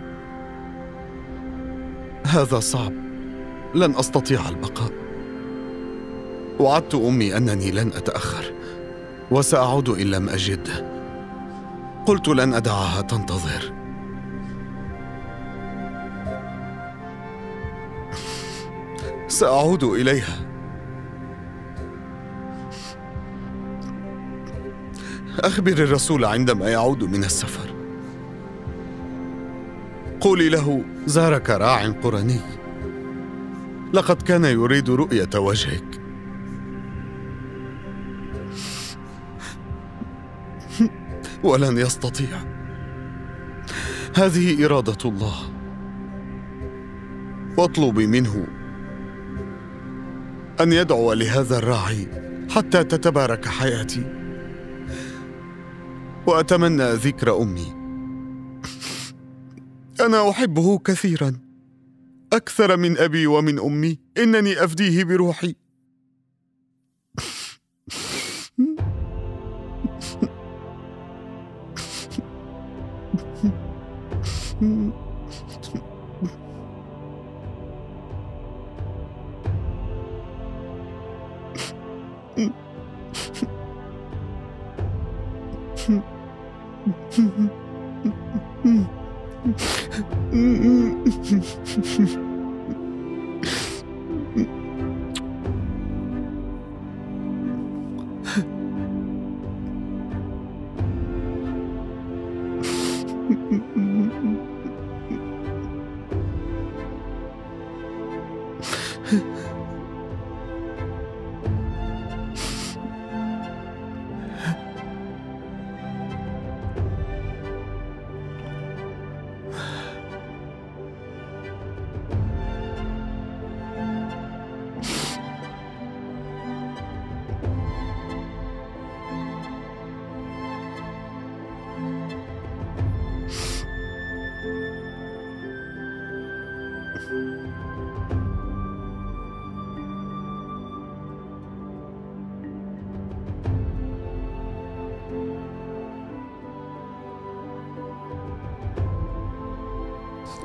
هذا صعب، لن أستطيع البقاء. وعدت أمي أنني لن أتأخر، وسأعود إن لم أجد. قلت لن أدعها تنتظر. سأعود إليها. أخبر الرسول عندما يعود من السفر. قولي له: زارك راع قرني، لقد كان يريد رؤية وجهك. ولن يستطيع. هذه إرادة الله. واطلبي منه أن يدعو لهذا الراعي حتى تتبارك حياتي. وأتمنى ذكر أمي. أنا أحبه كثيرا، أكثر من أبي ومن أمي. إنني أفديه بروحي.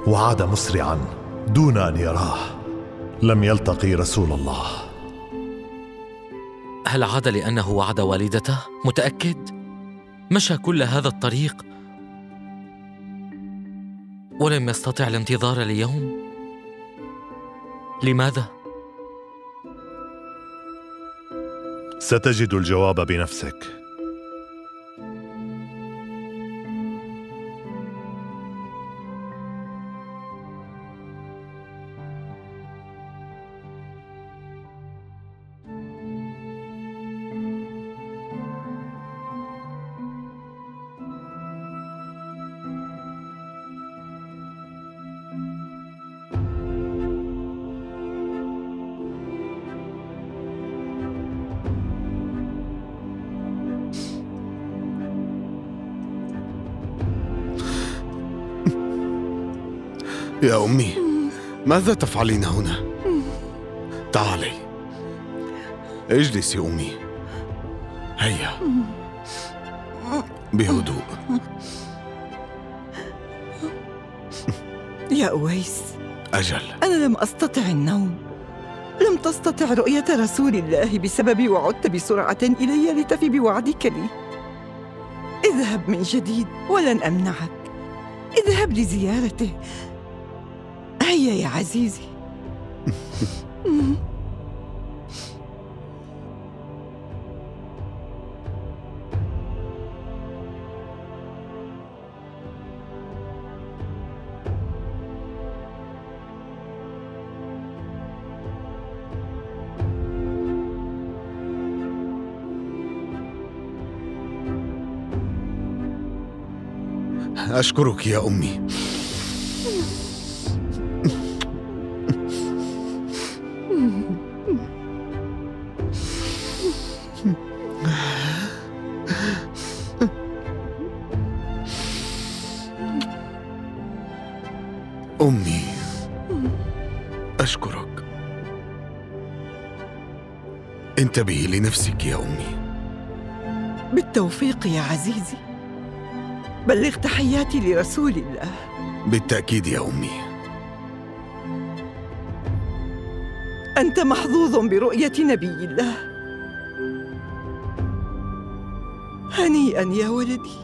وعاد مسرعا دون أن يراه. لم يلتقي رسول الله. هل عاد لأنه وعد والدته؟ متأكد؟ مشى كل هذا الطريق ولم يستطع الانتظار ليوم؟ لماذا؟ ستجد الجواب بنفسك. يا أمي، ماذا تفعلين هنا؟ تعالي، اجلسي أمي. هيا، بهدوء. يا أويس، أجل، أنا لم أستطع النوم. لم تستطع رؤية رسول الله بسببي وعدت بسرعة إلي لتفي بوعدك لي. اذهب من جديد ولن أمنعك. اذهب لزيارته. هيا يا عزيزي. أشكرك يا أمي. أمي، أشكرك. انتبهي لنفسك يا أمي. بالتوفيق يا عزيزي. بلغ تحياتي لرسول الله. بالتأكيد يا أمي. أنت محظوظ برؤية نبي الله. هنيئا يا ولدي.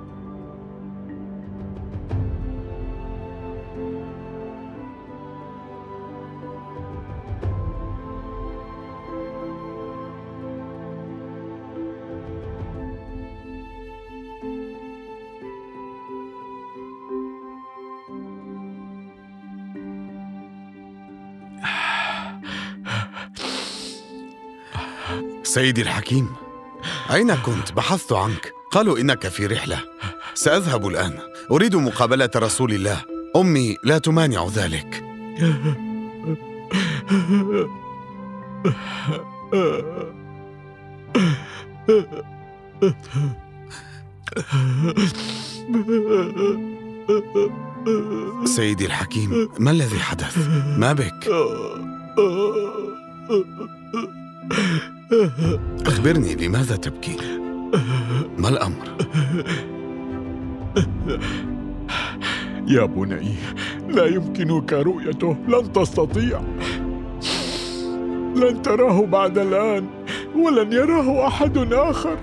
سيدي الحكيم، أين كنت؟ بحثت عنك، قالوا إنك في رحلة. سأذهب الآن، أريد مقابلة رسول الله. أمي لا تمانع ذلك. سيدي الحكيم، ما الذي حدث؟ ما بك؟ أخبرني، لماذا تبكي؟ ما الأمر؟ يا بني، لا يمكنك رؤيته، لن تستطيع. لن تراه بعد الآن، ولن يراه أحد آخر.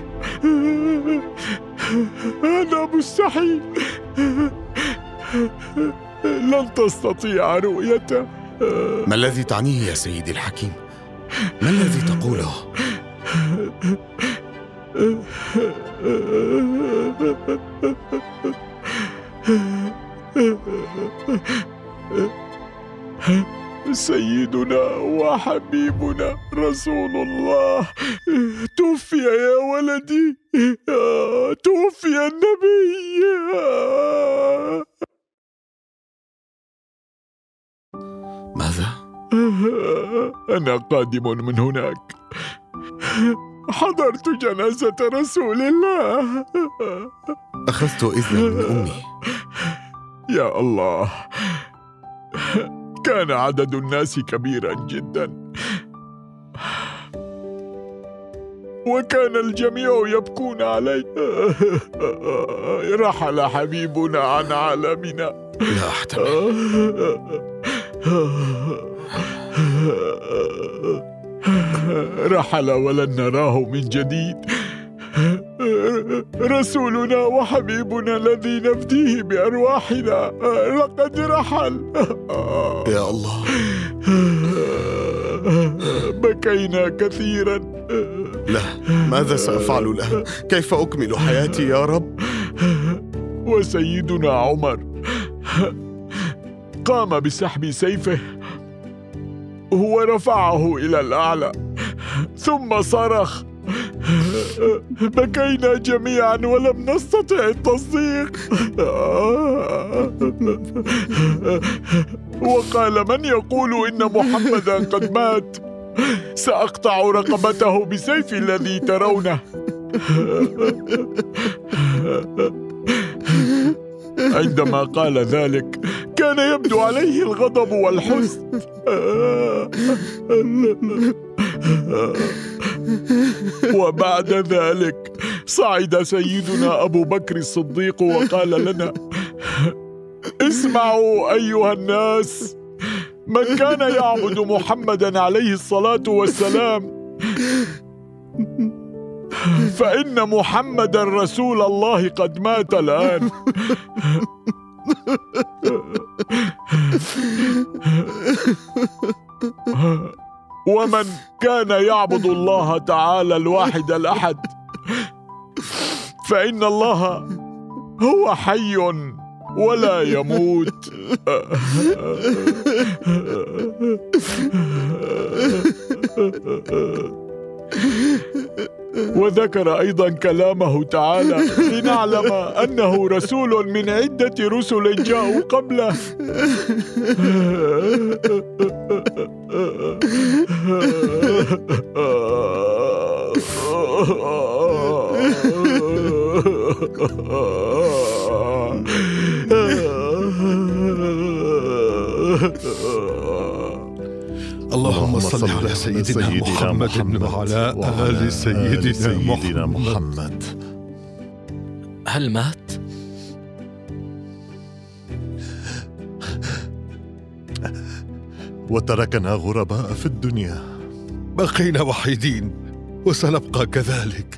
هذا مستحيل. لن تستطيع رؤيته. ما الذي تعنيه يا سيدي الحكيم؟ ما الذي تقوله؟ سيدنا وحبيبنا رسول الله توفي يا ولدي، توفي النبي. ماذا؟ أنا قادم من هناك، حضرت جنازة رسول الله. أخذت إذنا من أمي. يا الله، كان عدد الناس كبيرا جدا، وكان الجميع يبكون علي. رحل حبيبنا عن عالمنا. لا أحتمل. رحل ولن نراه من جديد. رسولنا وحبيبنا الذي نفديه بأرواحنا لقد رحل. يا الله. بكينا كثيرا. لا، ماذا سأفعل الآن؟ كيف أكمل حياتي يا رب؟ وسيدنا عمر قام بسحب سيفه ورفعه إلى الأعلى ثم صرخ. بكينا جميعا ولم نستطع التصديق. وقال: من يقول إن محمدا قد مات؟ سأقطع رقبته بسيفي الذي ترونه. عندما قال ذلك كان يبدو عليه الغضب والحزن. وبعد ذلك صعد سيدنا أبو بكر الصديق وقال لنا: اسمعوا أيها الناس، من كان يعبد محمدا عليه الصلاة والسلام فإن محمدا رسول الله قد مات الآن. ومن كان يعبد الله تعالى الواحد الأحد فإن الله هو حي ولا يموت. وذكر أيضا كلامه تعالى: لنعلم أنه رسول من عدة رسل جاءوا قبله. اللهم صل على سيدنا, سيدنا محمد, محمد وعلى آل سيدنا, سيدنا محمد. محمد. هل مات؟ وتركنا غرباء في الدنيا. بقينا وحيدين وسنبقى كذلك.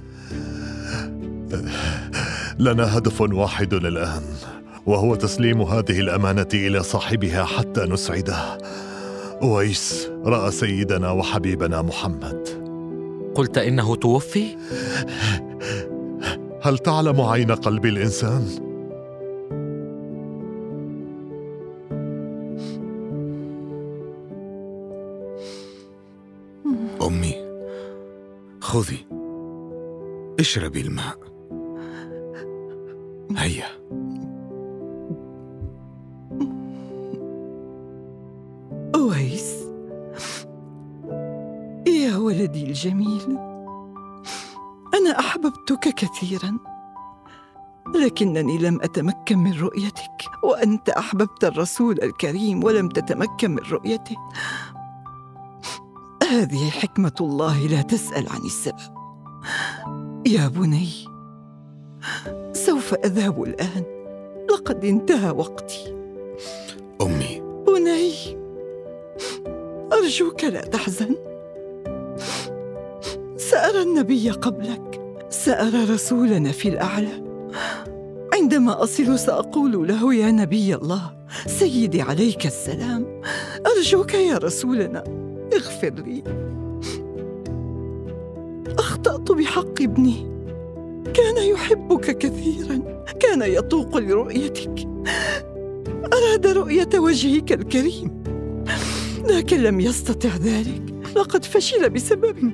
لنا هدف واحد الآن، وهو تسليم هذه الأمانة إلى صاحبها حتى نسعده. أويس رأى سيدنا وحبيبنا محمد. قلت إنه توفي؟ هل تعلم عين قلب الإنسان؟ أمي، خذي اشربي الماء. هيا. أويس يا ولدي الجميل، أنا أحببتك كثيراً، لكنني لم أتمكن من رؤيتك، وأنت أحببت الرسول الكريم ولم تتمكن من رؤيته. هذه حكمة الله، لا تسأل عن السبب. يا بني، سوف أذهب الآن، لقد انتهى وقتي. أمي. بني، أرجوك لا تحزن. سأرى النبي قبلك، سأرى رسولنا في الأعلى. عندما أصل سأقول له: يا نبي الله، سيدي عليك السلام، أرجوك يا رسولنا اغفر لي، أخطأت بحق ابني، كان يحبك كثيرا، كان يطوق لرؤيتك، أراد رؤية وجهك الكريم، لكن لم يستطع ذلك، لقد فشل بسبب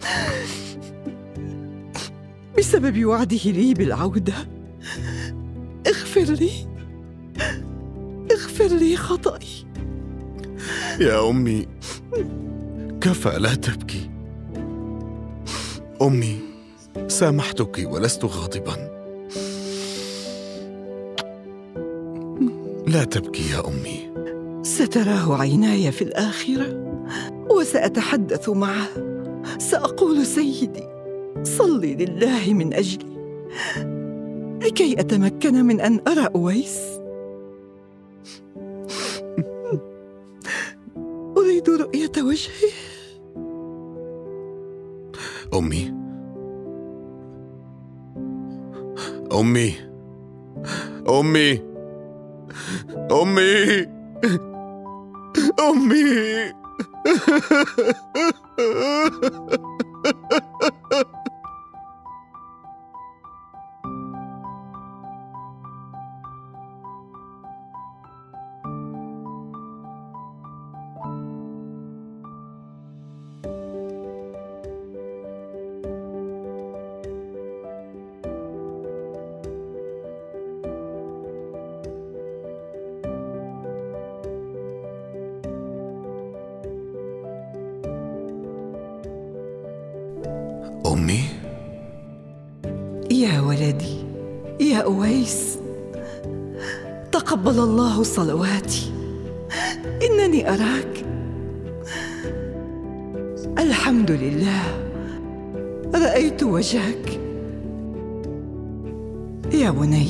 بسبب وعده لي بالعودة. اغفر لي، اغفر لي خطئي. يا أمي، كفى، لا تبكي. أمي، سامحتك ولست غاضبا. لا تبكي يا أمي. ستراه عيناي في الآخرة، وسأتحدث معه، سأقول: سيدي، صلي لله من أجلي لكي أتمكن من أن أرى أويس. رؤية وجهه. أمي أمي أمي أمي أمي أمي يا ولدي يا أويس، تقبل الله صلواتي. إنني أراك. الحمد لله، رأيت وجهك يا بني.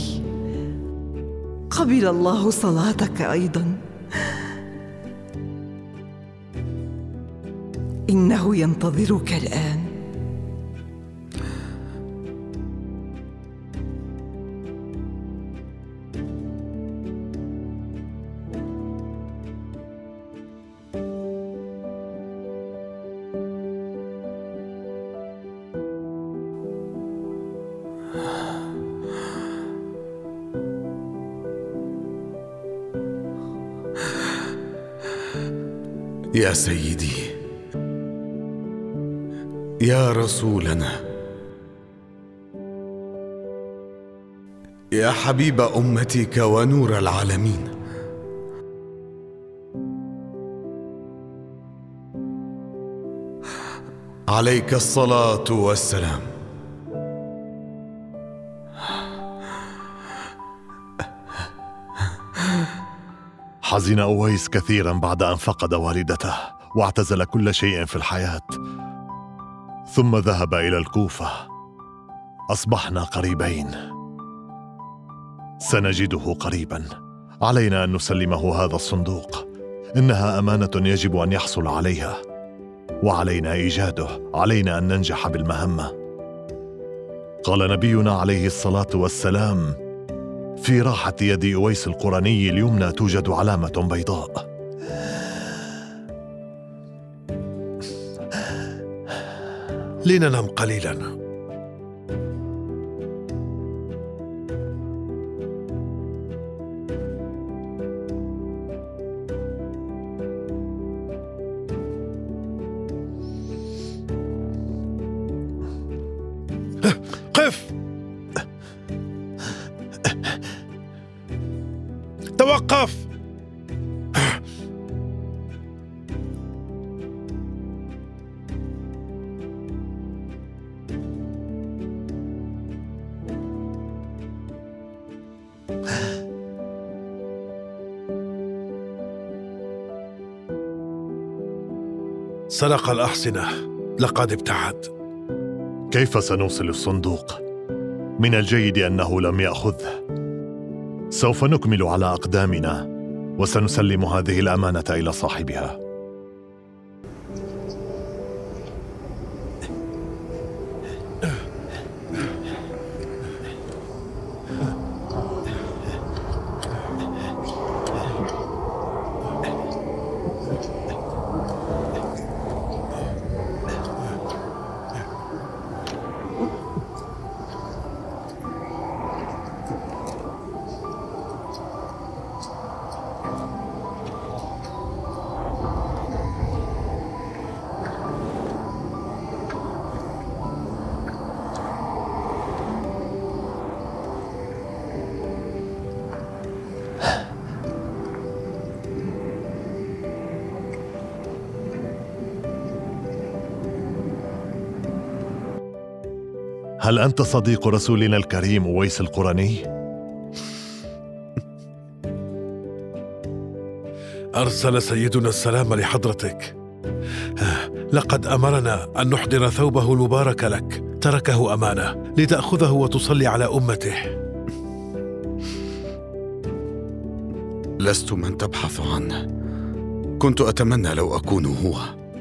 قبل الله صلاتك أيضا. إنه ينتظرك الآن. يا سيدي، يا رسولنا، يا حبيب أمتك ونور العالمين، عليك الصلاة والسلام. حزن أويس كثيرا بعد أن فقد والدته واعتزل كل شيء في الحياة، ثم ذهب إلى الكوفة. أصبحنا قريبين، سنجده قريبا. علينا أن نسلمه هذا الصندوق، إنها أمانة يجب أن يحصل عليها، وعلينا إيجاده. علينا أن ننجح بالمهمة. قال نبينا عليه الصلاة والسلام: في راحة يد أويس القرني اليمنى توجد علامة بيضاء. لننم قليلا. قف، توقف. سرق الأحصنة، لقد ابتعد. كيف سنوصل الصندوق؟ من الجيد أنه لم يأخذه. سوف نكمل على أقدامنا وسنسلم هذه الأمانة إلى صاحبها. هل أنت صديق رسولنا الكريم أويس القرني؟ أرسل سيدنا السلام لحضرتك. لقد أمرنا أن نحضر ثوبه المبارك لك، تركه أمانة لتأخذه وتصلي على أمته. لست من تبحث عنه، كنت أتمنى لو أكون هو،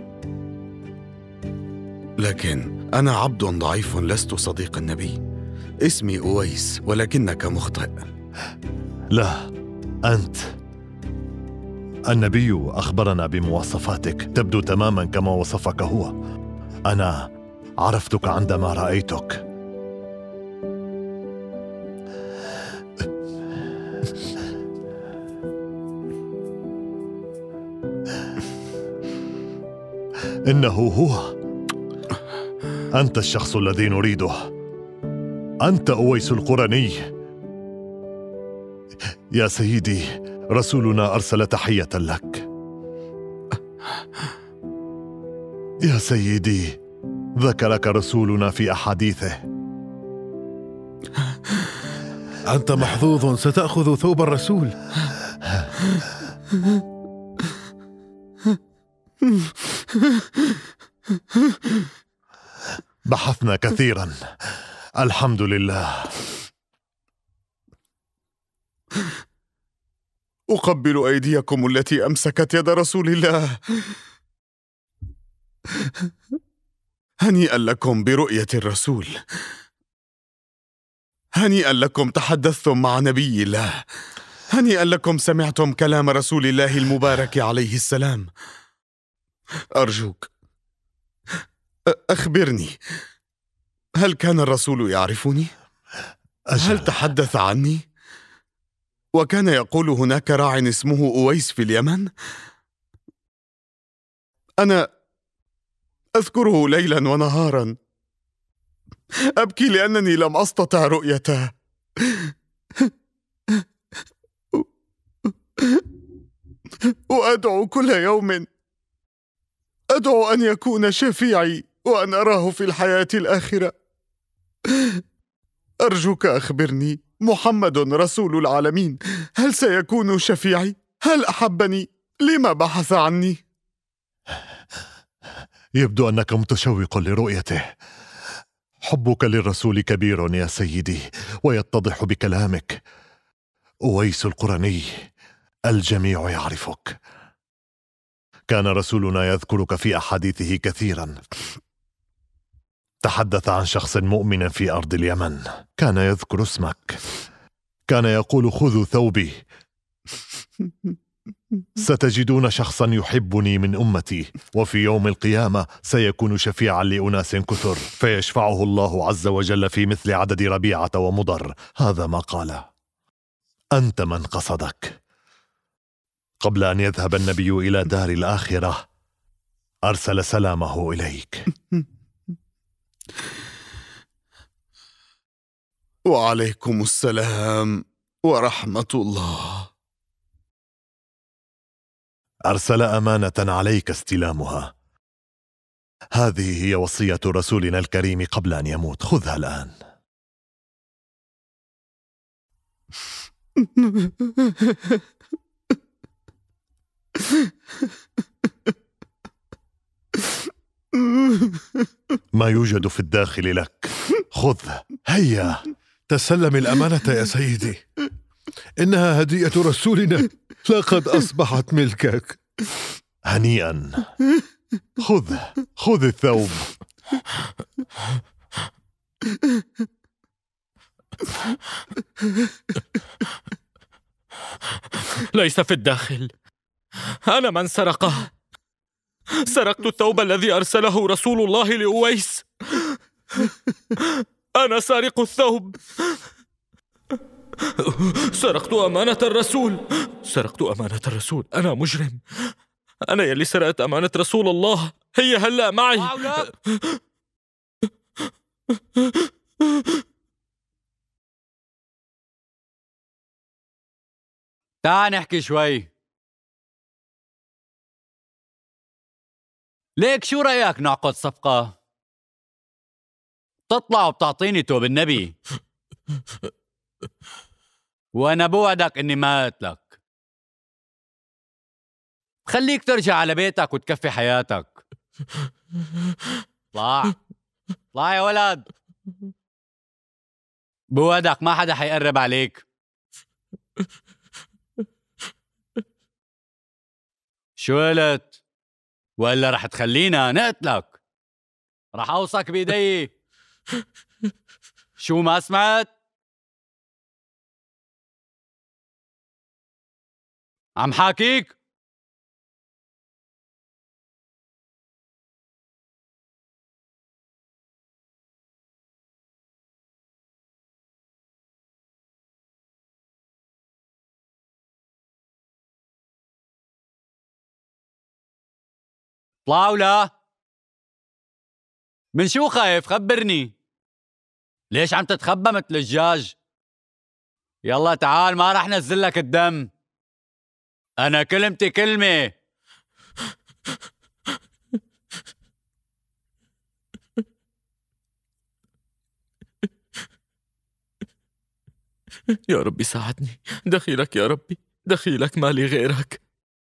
لكن أنا عبد ضعيف لست صديق النبي. اسمي أويس ولكنك مخطئ. لا، أنت. النبي أخبرنا بمواصفاتك، تبدو تماما كما وصفك هو. أنا عرفتك عندما رأيتك. إنه هو. أنت الشخص الذي نريده. أنت أويس القرني. يا سيدي، رسولنا أرسل تحية لك. يا سيدي، ذكرك رسولنا في أحاديثه. أنت محظوظ، ستأخذ ثوب الرسول. بحثنا كثيرا، الحمد لله. أقبل أيديكم التي أمسكت يد رسول الله. هنيئا لكم برؤية الرسول، هنيئا لكم تحدثتم مع نبي الله، هنيئا لكم سمعتم كلام رسول الله المبارك عليه السلام. أرجوك أخبرني، هل كان الرسول يعرفني؟ هل تحدث عني؟ وكان يقول هناك راع اسمه أويس في اليمن؟ أنا أذكره ليلا ونهارا، أبكي لأنني لم أستطع رؤيته. وأدعو كل يوم، أدعو أن يكون شفيعي وأن أراه في الحياة الآخرة. أرجوك أخبرني، محمد رسول العالمين هل سيكون شفيعي؟ هل أحبني؟ لما بحث عني؟ يبدو أنك متشوق لرؤيته. حبك للرسول كبير يا سيدي، ويتضح بكلامك. أويس القرني، الجميع يعرفك. كان رسولنا يذكرك في أحاديثه كثيرا. تحدث عن شخص مؤمن في أرض اليمن، كان يذكر اسمك، كان يقول: خذوا ثوبي، ستجدون شخصا يحبني من أمتي، وفي يوم القيامة سيكون شفيعا لأناس كثر، فيشفعه الله عز وجل في مثل عدد ربيعة ومضر. هذا ما قال. أنت من قصدك. قبل أن يذهب النبي إلى دار الآخرة أرسل سلامه إليك. وعليكم السلام ورحمة الله. أرسل أمانة عليك استلامها. هذه هي وصية رسولنا الكريم قبل أن يموت، خذها الآن. ما يوجد في الداخل لك، خذ. هيا تسلم الأمانة يا سيدي، إنها هدية رسولنا، لقد أصبحت ملكك. هنيئا. خذ خذ الثوب. ليس في الداخل، أنا من سرقه. سرقت الثوب الذي أرسله رسول الله لأويس. أنا سارق الثوب. سرقت أمانة الرسول، سرقت أمانة الرسول. أنا مجرم، أنا يلي سرقت أمانة رسول الله. هي هلأ معي. تعال نحكي شوي. ليك شو رأيك نعقد صفقة؟ تطلع وبتعطيني توب النبي، وأنا بوعدك إني ما أقتلك. خليك ترجع على بيتك وتكفي حياتك. طلع طلع يا ولد، بوعدك ما حدا حيقرب عليك. شو قلت؟ وإلا رح تخلينا نقتلك. رح أوصك بإيدي. شو ما سمعت؟ عم حاكيك؟ طلعوا لا. من شو خايف؟ خبرني. ليش عم تتخبى مثل الدجاج؟ يلا تعال، ما رح نزل لك الدم. أنا كلمتي كلمة. يا ربي ساعدني، دخيلك يا ربي، دخيلك مالي غيرك.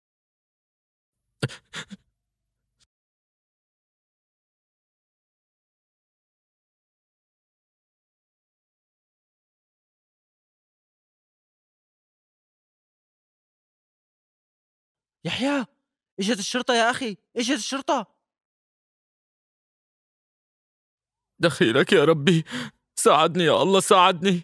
يحيى، اجت الشرطة يا أخي، اجت الشرطة. دخيلك يا ربي، ساعدني يا الله، ساعدني.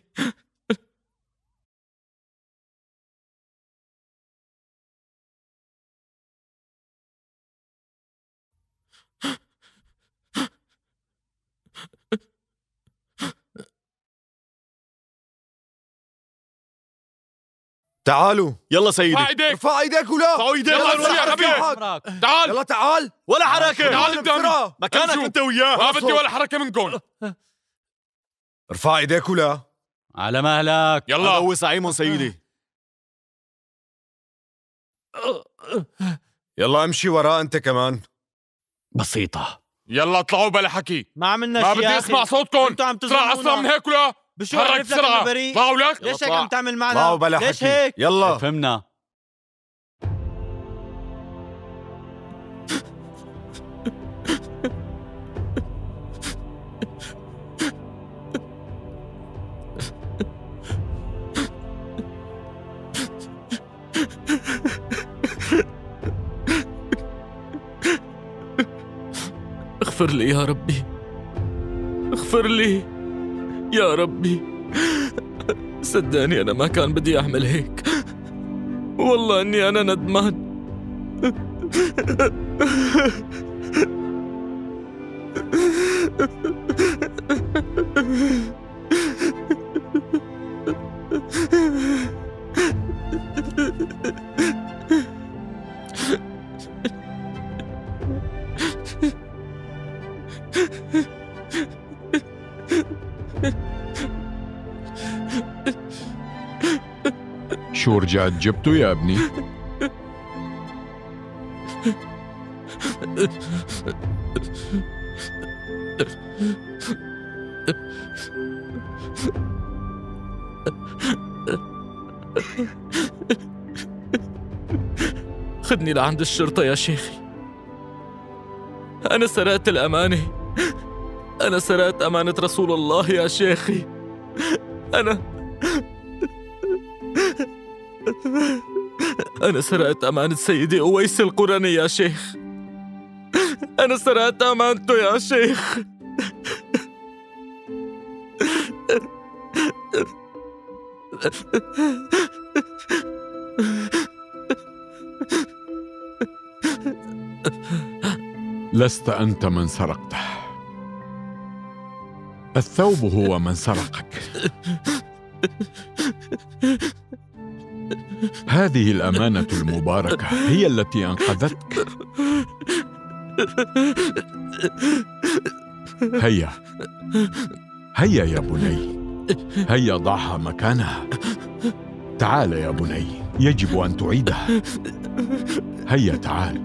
تعالوا. يلا سيدي. ارفع ايديك. ارفع ايديك ولا ارفعوا ايديك. يلا نوري يا ربي. تعال. يلا تعال. ولا حركة. تعال قدامي. مكانك انت وياه. ما بدي ولا حركة منكم. ارفع ايديك ولا. على مهلك. يلا. هو زعيم سيدي. يلا امشي وراه انت كمان. بسيطة. يلا اطلعوا بلا حكي. ما عملنا ما شيء. بدي اسمع صوتكم. انتوا عم اسرع اسرع من هيك ولا. بشو حرك عرفت لك بسرعة. انه بريء؟ طلعوا لك. ليش هيك عم تعمل معنا؟ طلعوا بلا ليش حكي. هيك؟ يلا. فهمنا. اغفر لي يا ربي، اغفر لي يا ربي. صدقني أنا ما كان بدي أعمل هيك، والله أني أنا ندمان. شو رجعت جبته يا ابني؟ خدني لعند الشرطة يا شيخي. أنا سرقت الأمانة، أنا سرقت أمانة رسول الله يا شيخي. أنا أنا سرقت أمانة سيدي أويس القرني يا شيخ. أنا سرقت أمانته يا شيخ. لست أنت من سرقته، الثوب هو من سرقك. هذه الأمانة المباركة هي التي أنقذتك. هيا هيا يا بني، هيا ضعها مكانها. تعال يا بني، يجب أن تعيدها. هيا تعال،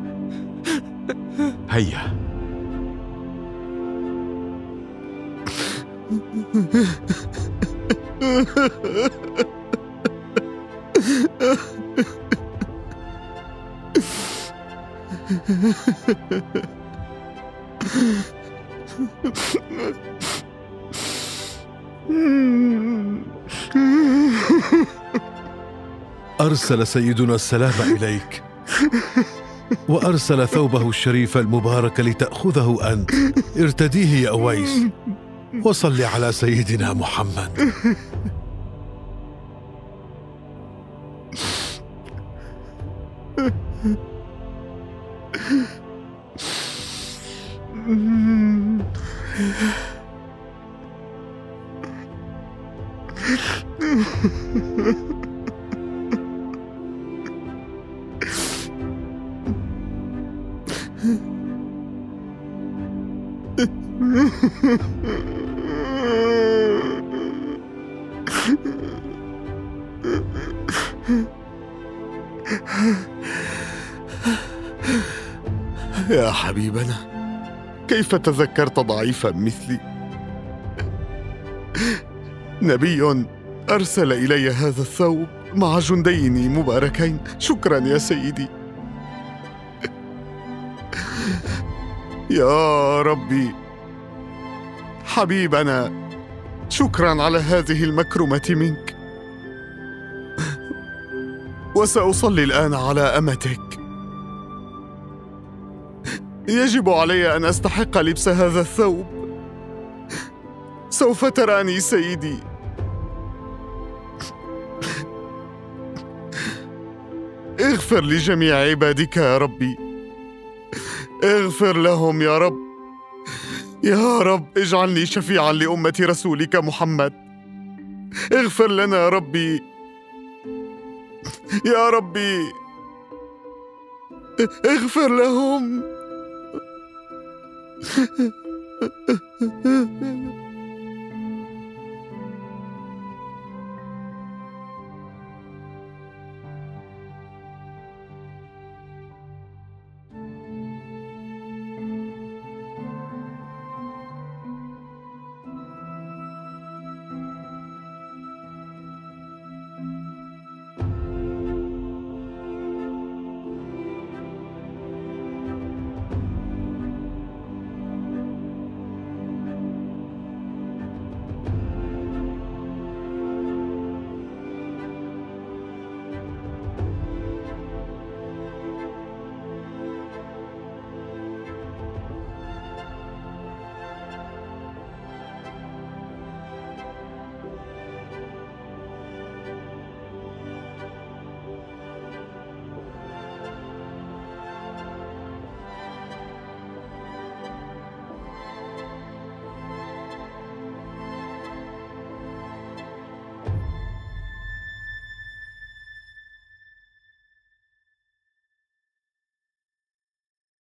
هيا. أرسل سيدنا السلام إليك. وأرسل ثوبه الشريف المبارك لتأخذه أنت. ارتديه يا أويس وصل على سيدنا محمد. يا حبيبنا، كيف تذكرت ضعيفا مثلي؟ نبي أرسل إلي هذا الثوب مع جندين مباركين. شكرا يا سيدي. يا ربي حبيبنا، شكرا على هذه المكرمة منك. وسأصلي الآن على أمتك. يجب علي أن أستحق لبس هذا الثوب. سوف تراني سيدي. اغفر لجميع عبادك يا ربي، اغفر لهم يا رب. يا رب اجعلني شفيعا لأمة رسولك محمد. اغفر لنا يا ربي، يا ربي اغفر لهم.